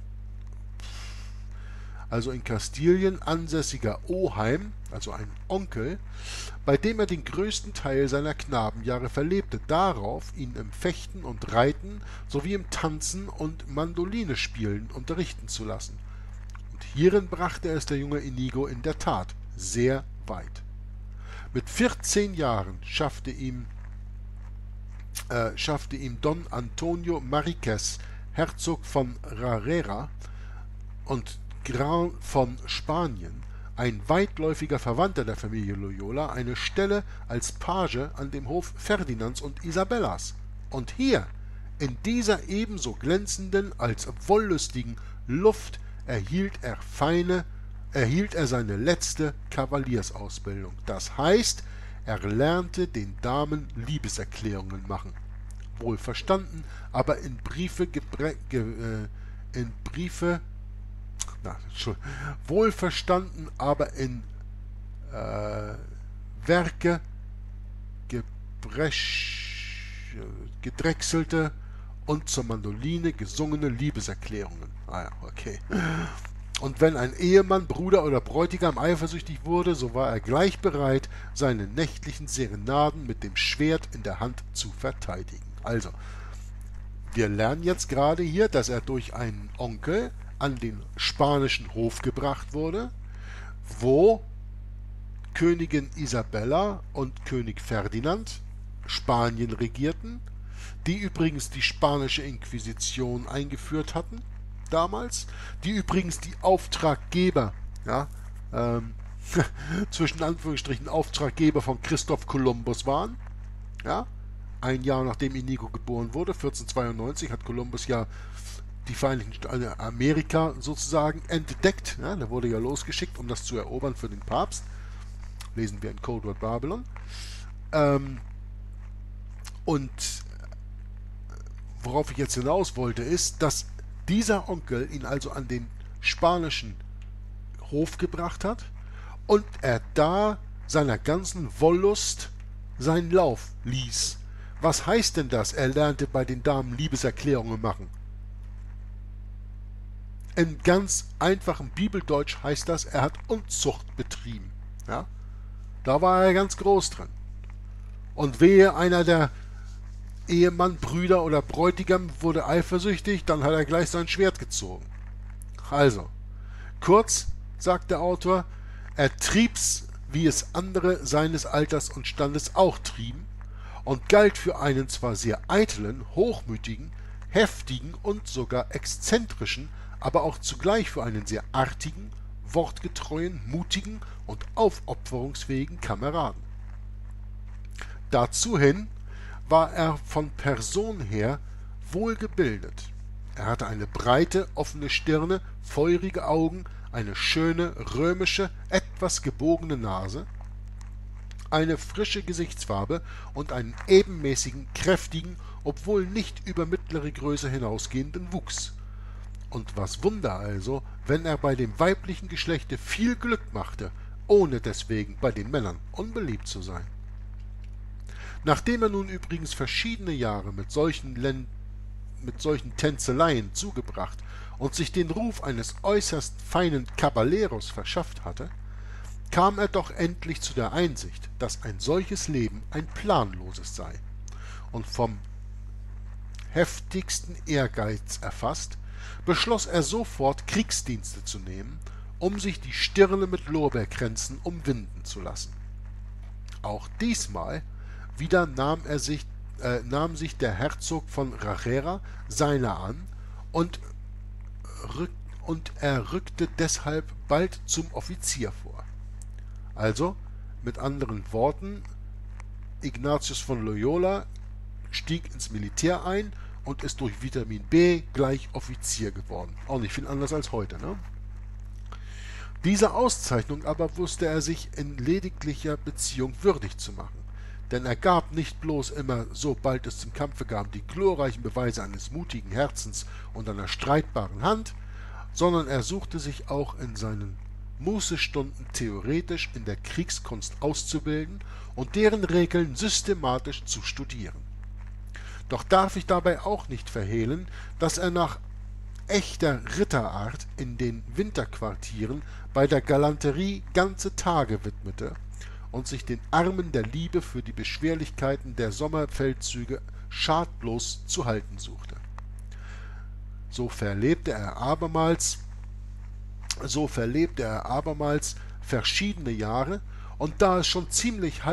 also in Kastilien ansässiger Oheim, also ein Onkel, bei dem er den größten Teil seiner Knabenjahre verlebte, darauf, ihn im Fechten und Reiten sowie im Tanzen und Mandolinespielen unterrichten zu lassen. Und hierin brachte es der junge Inigo in der Tat sehr weit. Mit 14 Jahren schaffte ihm Don Antonio Mariquez, Herzog von Rarera und Gran von Spanien, ein weitläufiger Verwandter der Familie Loyola, eine Stelle als Page an dem Hof Ferdinands und Isabellas. Und hier, in dieser ebenso glänzenden als wollüstigen Luft, erhielt er seine letzte Kavaliersausbildung. Das heißt, er lernte den Damen Liebeserklärungen machen. Wohlverstanden, aber in Werke gedrechselte und zur Mandoline gesungene Liebeserklärungen. Ah ja, okay. Und wenn ein Ehemann, Bruder oder Bräutigam eifersüchtig wurde, so war er gleich bereit, seine nächtlichen Serenaden mit dem Schwert in der Hand zu verteidigen. Also, wir lernen jetzt gerade hier, dass er durch einen Onkel an den spanischen Hof gebracht wurde, wo Königin Isabella und König Ferdinand Spanien regierten, die übrigens die spanische Inquisition eingeführt hatten damals, die übrigens die Auftraggeber, ja, zwischen Anführungsstrichen Auftraggeber von Christoph Kolumbus waren. Ja, ein Jahr nachdem Inigo geboren wurde, 1492, hat Kolumbus ja die Vereinigten Staaten Amerika sozusagen entdeckt. Ja, der wurde ja losgeschickt, um das zu erobern für den Papst. Lesen wir in Cold War Babylon. Und worauf ich jetzt hinaus wollte, ist, dass dieser Onkel ihn also an den spanischen Hof gebracht hat und er da seiner ganzen Wollust seinen Lauf ließ. Was heißt denn das? Er lernte bei den Damen Liebeserklärungen machen. In ganz einfachem Bibeldeutsch heißt das, er hat Unzucht betrieben. Ja? Da war er ganz groß drin. Und wehe, einer der Ehemann, Brüder oder Bräutigam wurde eifersüchtig, dann hat er gleich sein Schwert gezogen. Also, kurz, sagt der Autor, er trieb's, wie es andere seines Alters und Standes auch trieben, und galt für einen zwar sehr eitlen, hochmütigen, heftigen und sogar exzentrischen, aber auch zugleich für einen sehr artigen, wortgetreuen, mutigen und aufopferungsfähigen Kameraden. Dazuhin war er von Person her wohlgebildet. Er hatte eine breite, offene Stirne, feurige Augen, eine schöne, römische, etwas gebogene Nase, eine frische Gesichtsfarbe und einen ebenmäßigen, kräftigen, obwohl nicht über mittlere Größe hinausgehenden Wuchs. Und was Wunder also, wenn er bei dem weiblichen Geschlechte viel Glück machte, ohne deswegen bei den Männern unbeliebt zu sein. Nachdem er nun übrigens verschiedene Jahre mit solchen Tänzeleien zugebracht und sich den Ruf eines äußerst feinen Caballeros verschafft hatte, kam er doch endlich zu der Einsicht, dass ein solches Leben ein planloses sei, und vom heftigsten Ehrgeiz erfasst, beschloss er sofort Kriegsdienste zu nehmen, um sich die Stirne mit Lorbeerkränzen umwinden zu lassen. Auch diesmal wieder nahm sich der Herzog von Ragera seiner an und er rückte deshalb bald zum Offizier vor. Also, mit anderen Worten, Ignatius von Loyola stieg ins Militär ein und ist durch Vitamin B gleich Offizier geworden. Auch nicht viel anders als heute, ne? Diese Auszeichnung aber wusste er sich in lediglicher Beziehung würdig zu machen, denn er gab nicht bloß immer, sobald es zum Kampfe kam, die glorreichen Beweise eines mutigen Herzens und einer streitbaren Hand, sondern er suchte sich auch in seinen Mußestunden theoretisch in der Kriegskunst auszubilden und deren Regeln systematisch zu studieren. Doch darf ich dabei auch nicht verhehlen, dass er nach echter Ritterart in den Winterquartieren bei der Galanterie ganze Tage widmete und sich den Armen der Liebe für die Beschwerlichkeiten der Sommerfeldzüge schadlos zu halten suchte. So verlebte er abermals verschiedene Jahre, und da es schon ziemlich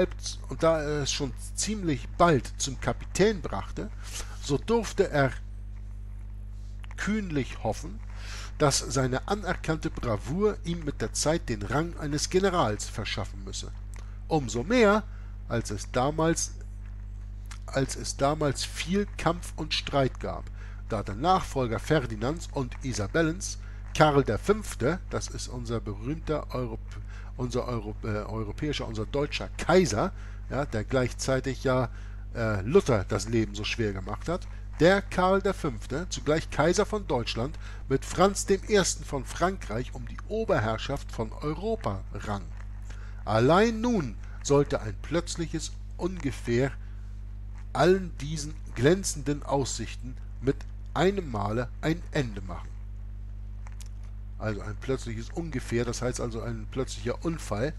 bald zum Kapitän brachte, so durfte er kühnlich hoffen, dass seine anerkannte Bravour ihm mit der Zeit den Rang eines Generals verschaffen müsse. Umso mehr, als es damals viel Kampf und Streit gab, da der Nachfolger Ferdinands und Isabellens, Karl V., das ist unser berühmter unser deutscher Kaiser, ja, der gleichzeitig ja Luther das Leben so schwer gemacht hat, der Karl V., zugleich Kaiser von Deutschland, mit Franz I. von Frankreich um die Oberherrschaft von Europa rang. Allein nun sollte ein plötzliches Ungefähr allen diesen glänzenden Aussichten mit einem Male ein Ende machen. Also ein plötzliches Ungefähr, das heißt also ein plötzlicher Unfall,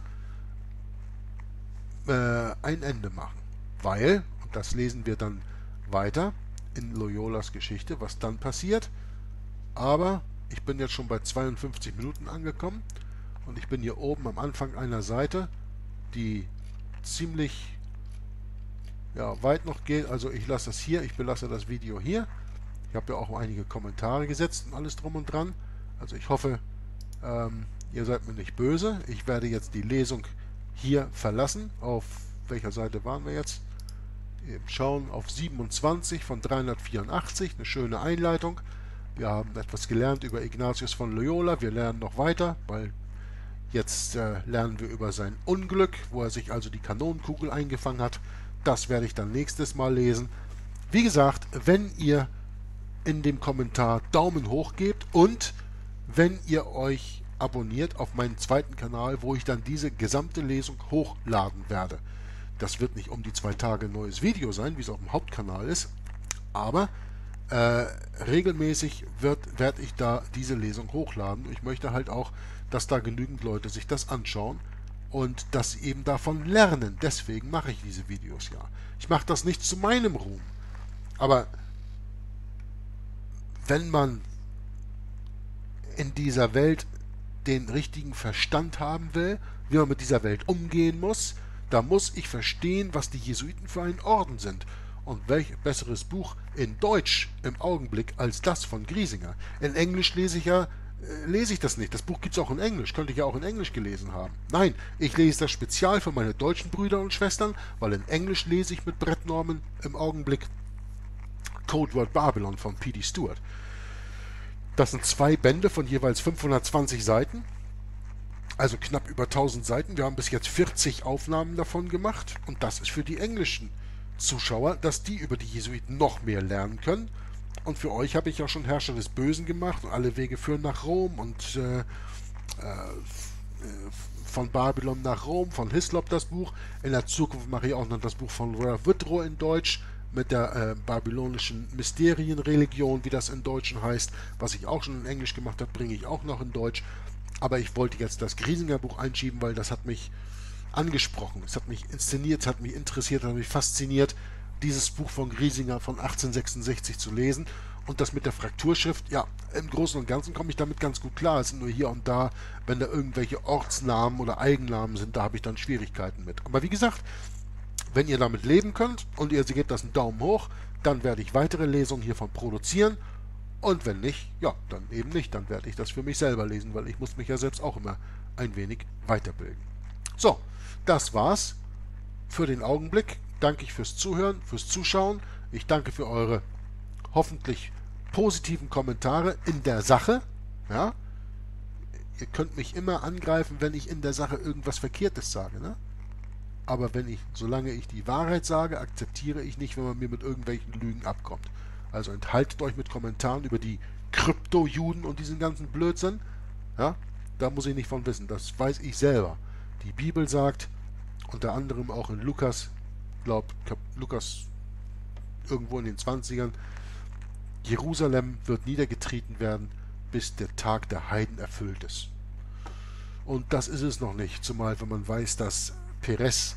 ein Ende machen. Weil, und das lesen wir dann weiter in Loyolas Geschichte, was dann passiert, aber ich bin jetzt schon bei 52 Minuten angekommen und ich bin hier oben am Anfang einer Seite, die ziemlich weit noch geht. Also ich lasse das hier, ich belasse das Video hier. Ich habe ja auch einige Kommentare gesetzt und alles drum und dran. Also ich hoffe, ihr seid mir nicht böse. Ich werde jetzt die Lesung hier verlassen. Auf welcher Seite waren wir jetzt? Eben schauen, auf 27 von 384. Eine schöne Einleitung. Wir haben etwas gelernt über Ignatius von Loyola. Wir lernen noch weiter, weil jetzt lernen wir über sein Unglück, wo er sich also die Kanonenkugel eingefangen hat. Das werde ich dann nächstes Mal lesen. Wie gesagt, wenn ihr in dem Kommentar Daumen hoch gebt und wenn ihr euch abonniert auf meinen zweiten Kanal, wo ich dann diese gesamte Lesung hochladen werde. Das wird nicht um die 2 Tage ein neues Video sein, wie es auf dem Hauptkanal ist, aber regelmäßig werde ich da diese Lesung hochladen. Ich möchte halt auch, dass da genügend Leute sich das anschauen und dass sie eben davon lernen. Deswegen mache ich diese Videos ja. Ich mache das nicht zu meinem Ruhm, aber wenn man in dieser Welt den richtigen Verstand haben will, wie man mit dieser Welt umgehen muss, da muss ich verstehen, was die Jesuiten für ein Orden sind. Und welch besseres Buch in Deutsch im Augenblick als das von Griesinger. In Englisch lese ich das nicht. Das Buch gibt es auch in Englisch. Könnte ich ja auch in Englisch gelesen haben. Nein, ich lese das spezial für meine deutschen Brüder und Schwestern, weil in Englisch lese ich mit Brett Norman im Augenblick Code Word Babylon von P.D. Stewart. Das sind 2 Bände von jeweils 520 Seiten, also knapp über 1000 Seiten. Wir haben bis jetzt 40 Aufnahmen davon gemacht und das ist für die englischen Zuschauer, dass die über die Jesuiten noch mehr lernen können Und für euch habe ich ja schon Herrscher des Bösen gemacht und alle Wege führen nach Rom und von Babylon nach Rom, von Hislop das Buch. In der Zukunft mache ich auch noch das Buch von Ralph Woodrow in Deutsch mit der babylonischen Mysterienreligion, wie das in Deutschen heißt. Was ich auch schon in Englisch gemacht habe, bringe ich auch noch in Deutsch. Aber ich wollte jetzt das Griesinger Buch einschieben, weil das hat mich angesprochen. Es hat mich inszeniert, es hat mich interessiert, es hat mich fasziniert, dieses Buch von Griesinger von 1866 zu lesen. Und das mit der Frakturschrift, ja, im Großen und Ganzen komme ich damit ganz gut klar. Es sind nur hier und da, wenn da irgendwelche Ortsnamen oder Eigennamen sind, da habe ich dann Schwierigkeiten mit. Aber wie gesagt, wenn ihr damit leben könnt und ihr gebt das einen Daumen hoch, dann werde ich weitere Lesungen hiervon produzieren. Und wenn nicht, ja, dann eben nicht. Dann werde ich das für mich selber lesen, weil ich muss mich ja selbst auch immer ein wenig weiterbilden. So, das war's für den Augenblick. Danke ich fürs Zuhören, fürs Zuschauen. Ich danke für eure hoffentlich positiven Kommentare in der Sache. Ja? Ihr könnt mich immer angreifen, wenn ich in der Sache irgendwas Verkehrtes sage. Ne? Aber solange ich die Wahrheit sage, akzeptiere ich nicht, wenn man mir mit irgendwelchen Lügen abkommt. Also enthaltet euch mit Kommentaren über die Krypto-Juden und diesen ganzen Blödsinn. Ja? Da muss ich nicht von wissen. Das weiß ich selber. Die Bibel sagt, unter anderem auch in Lukas, Lukas irgendwo in den 20ern, Jerusalem wird niedergetreten werden, bis der Tag der Heiden erfüllt ist. Und das ist es noch nicht, zumal wenn man weiß, dass Perez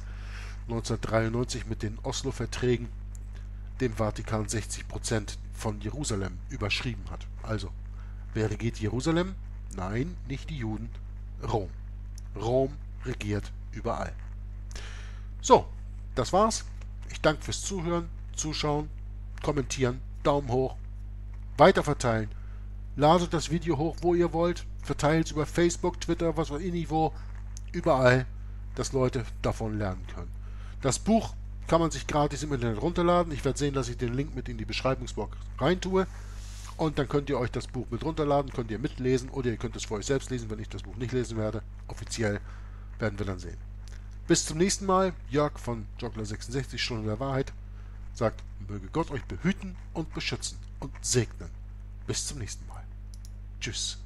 1993 mit den Oslo-Verträgen dem Vatikan 60% von Jerusalem überschrieben hat. Also, wer regiert Jerusalem? Nein, nicht die Juden, Rom. Rom regiert überall. So, das war's. Ich danke fürs Zuhören, Zuschauen, Kommentieren, Daumen hoch, weiterverteilen. Ladet das Video hoch, wo ihr wollt. Verteilt es über Facebook, Twitter, was weiß ich nicht wo. Überall, dass Leute davon lernen können. Das Buch kann man sich gratis im Internet runterladen. Ich werde sehen, dass ich den Link mit in die Beschreibungsbox reintue. Und dann könnt ihr euch das Buch mit runterladen, könnt ihr mitlesen oder ihr könnt es für euch selbst lesen, wenn ich das Buch nicht lesen werde. Offiziell werden wir dann sehen. Bis zum nächsten Mal. Jörg von Joggler66, Stunde der Wahrheit, sagt, möge Gott euch behüten und beschützen und segnen. Bis zum nächsten Mal. Tschüss.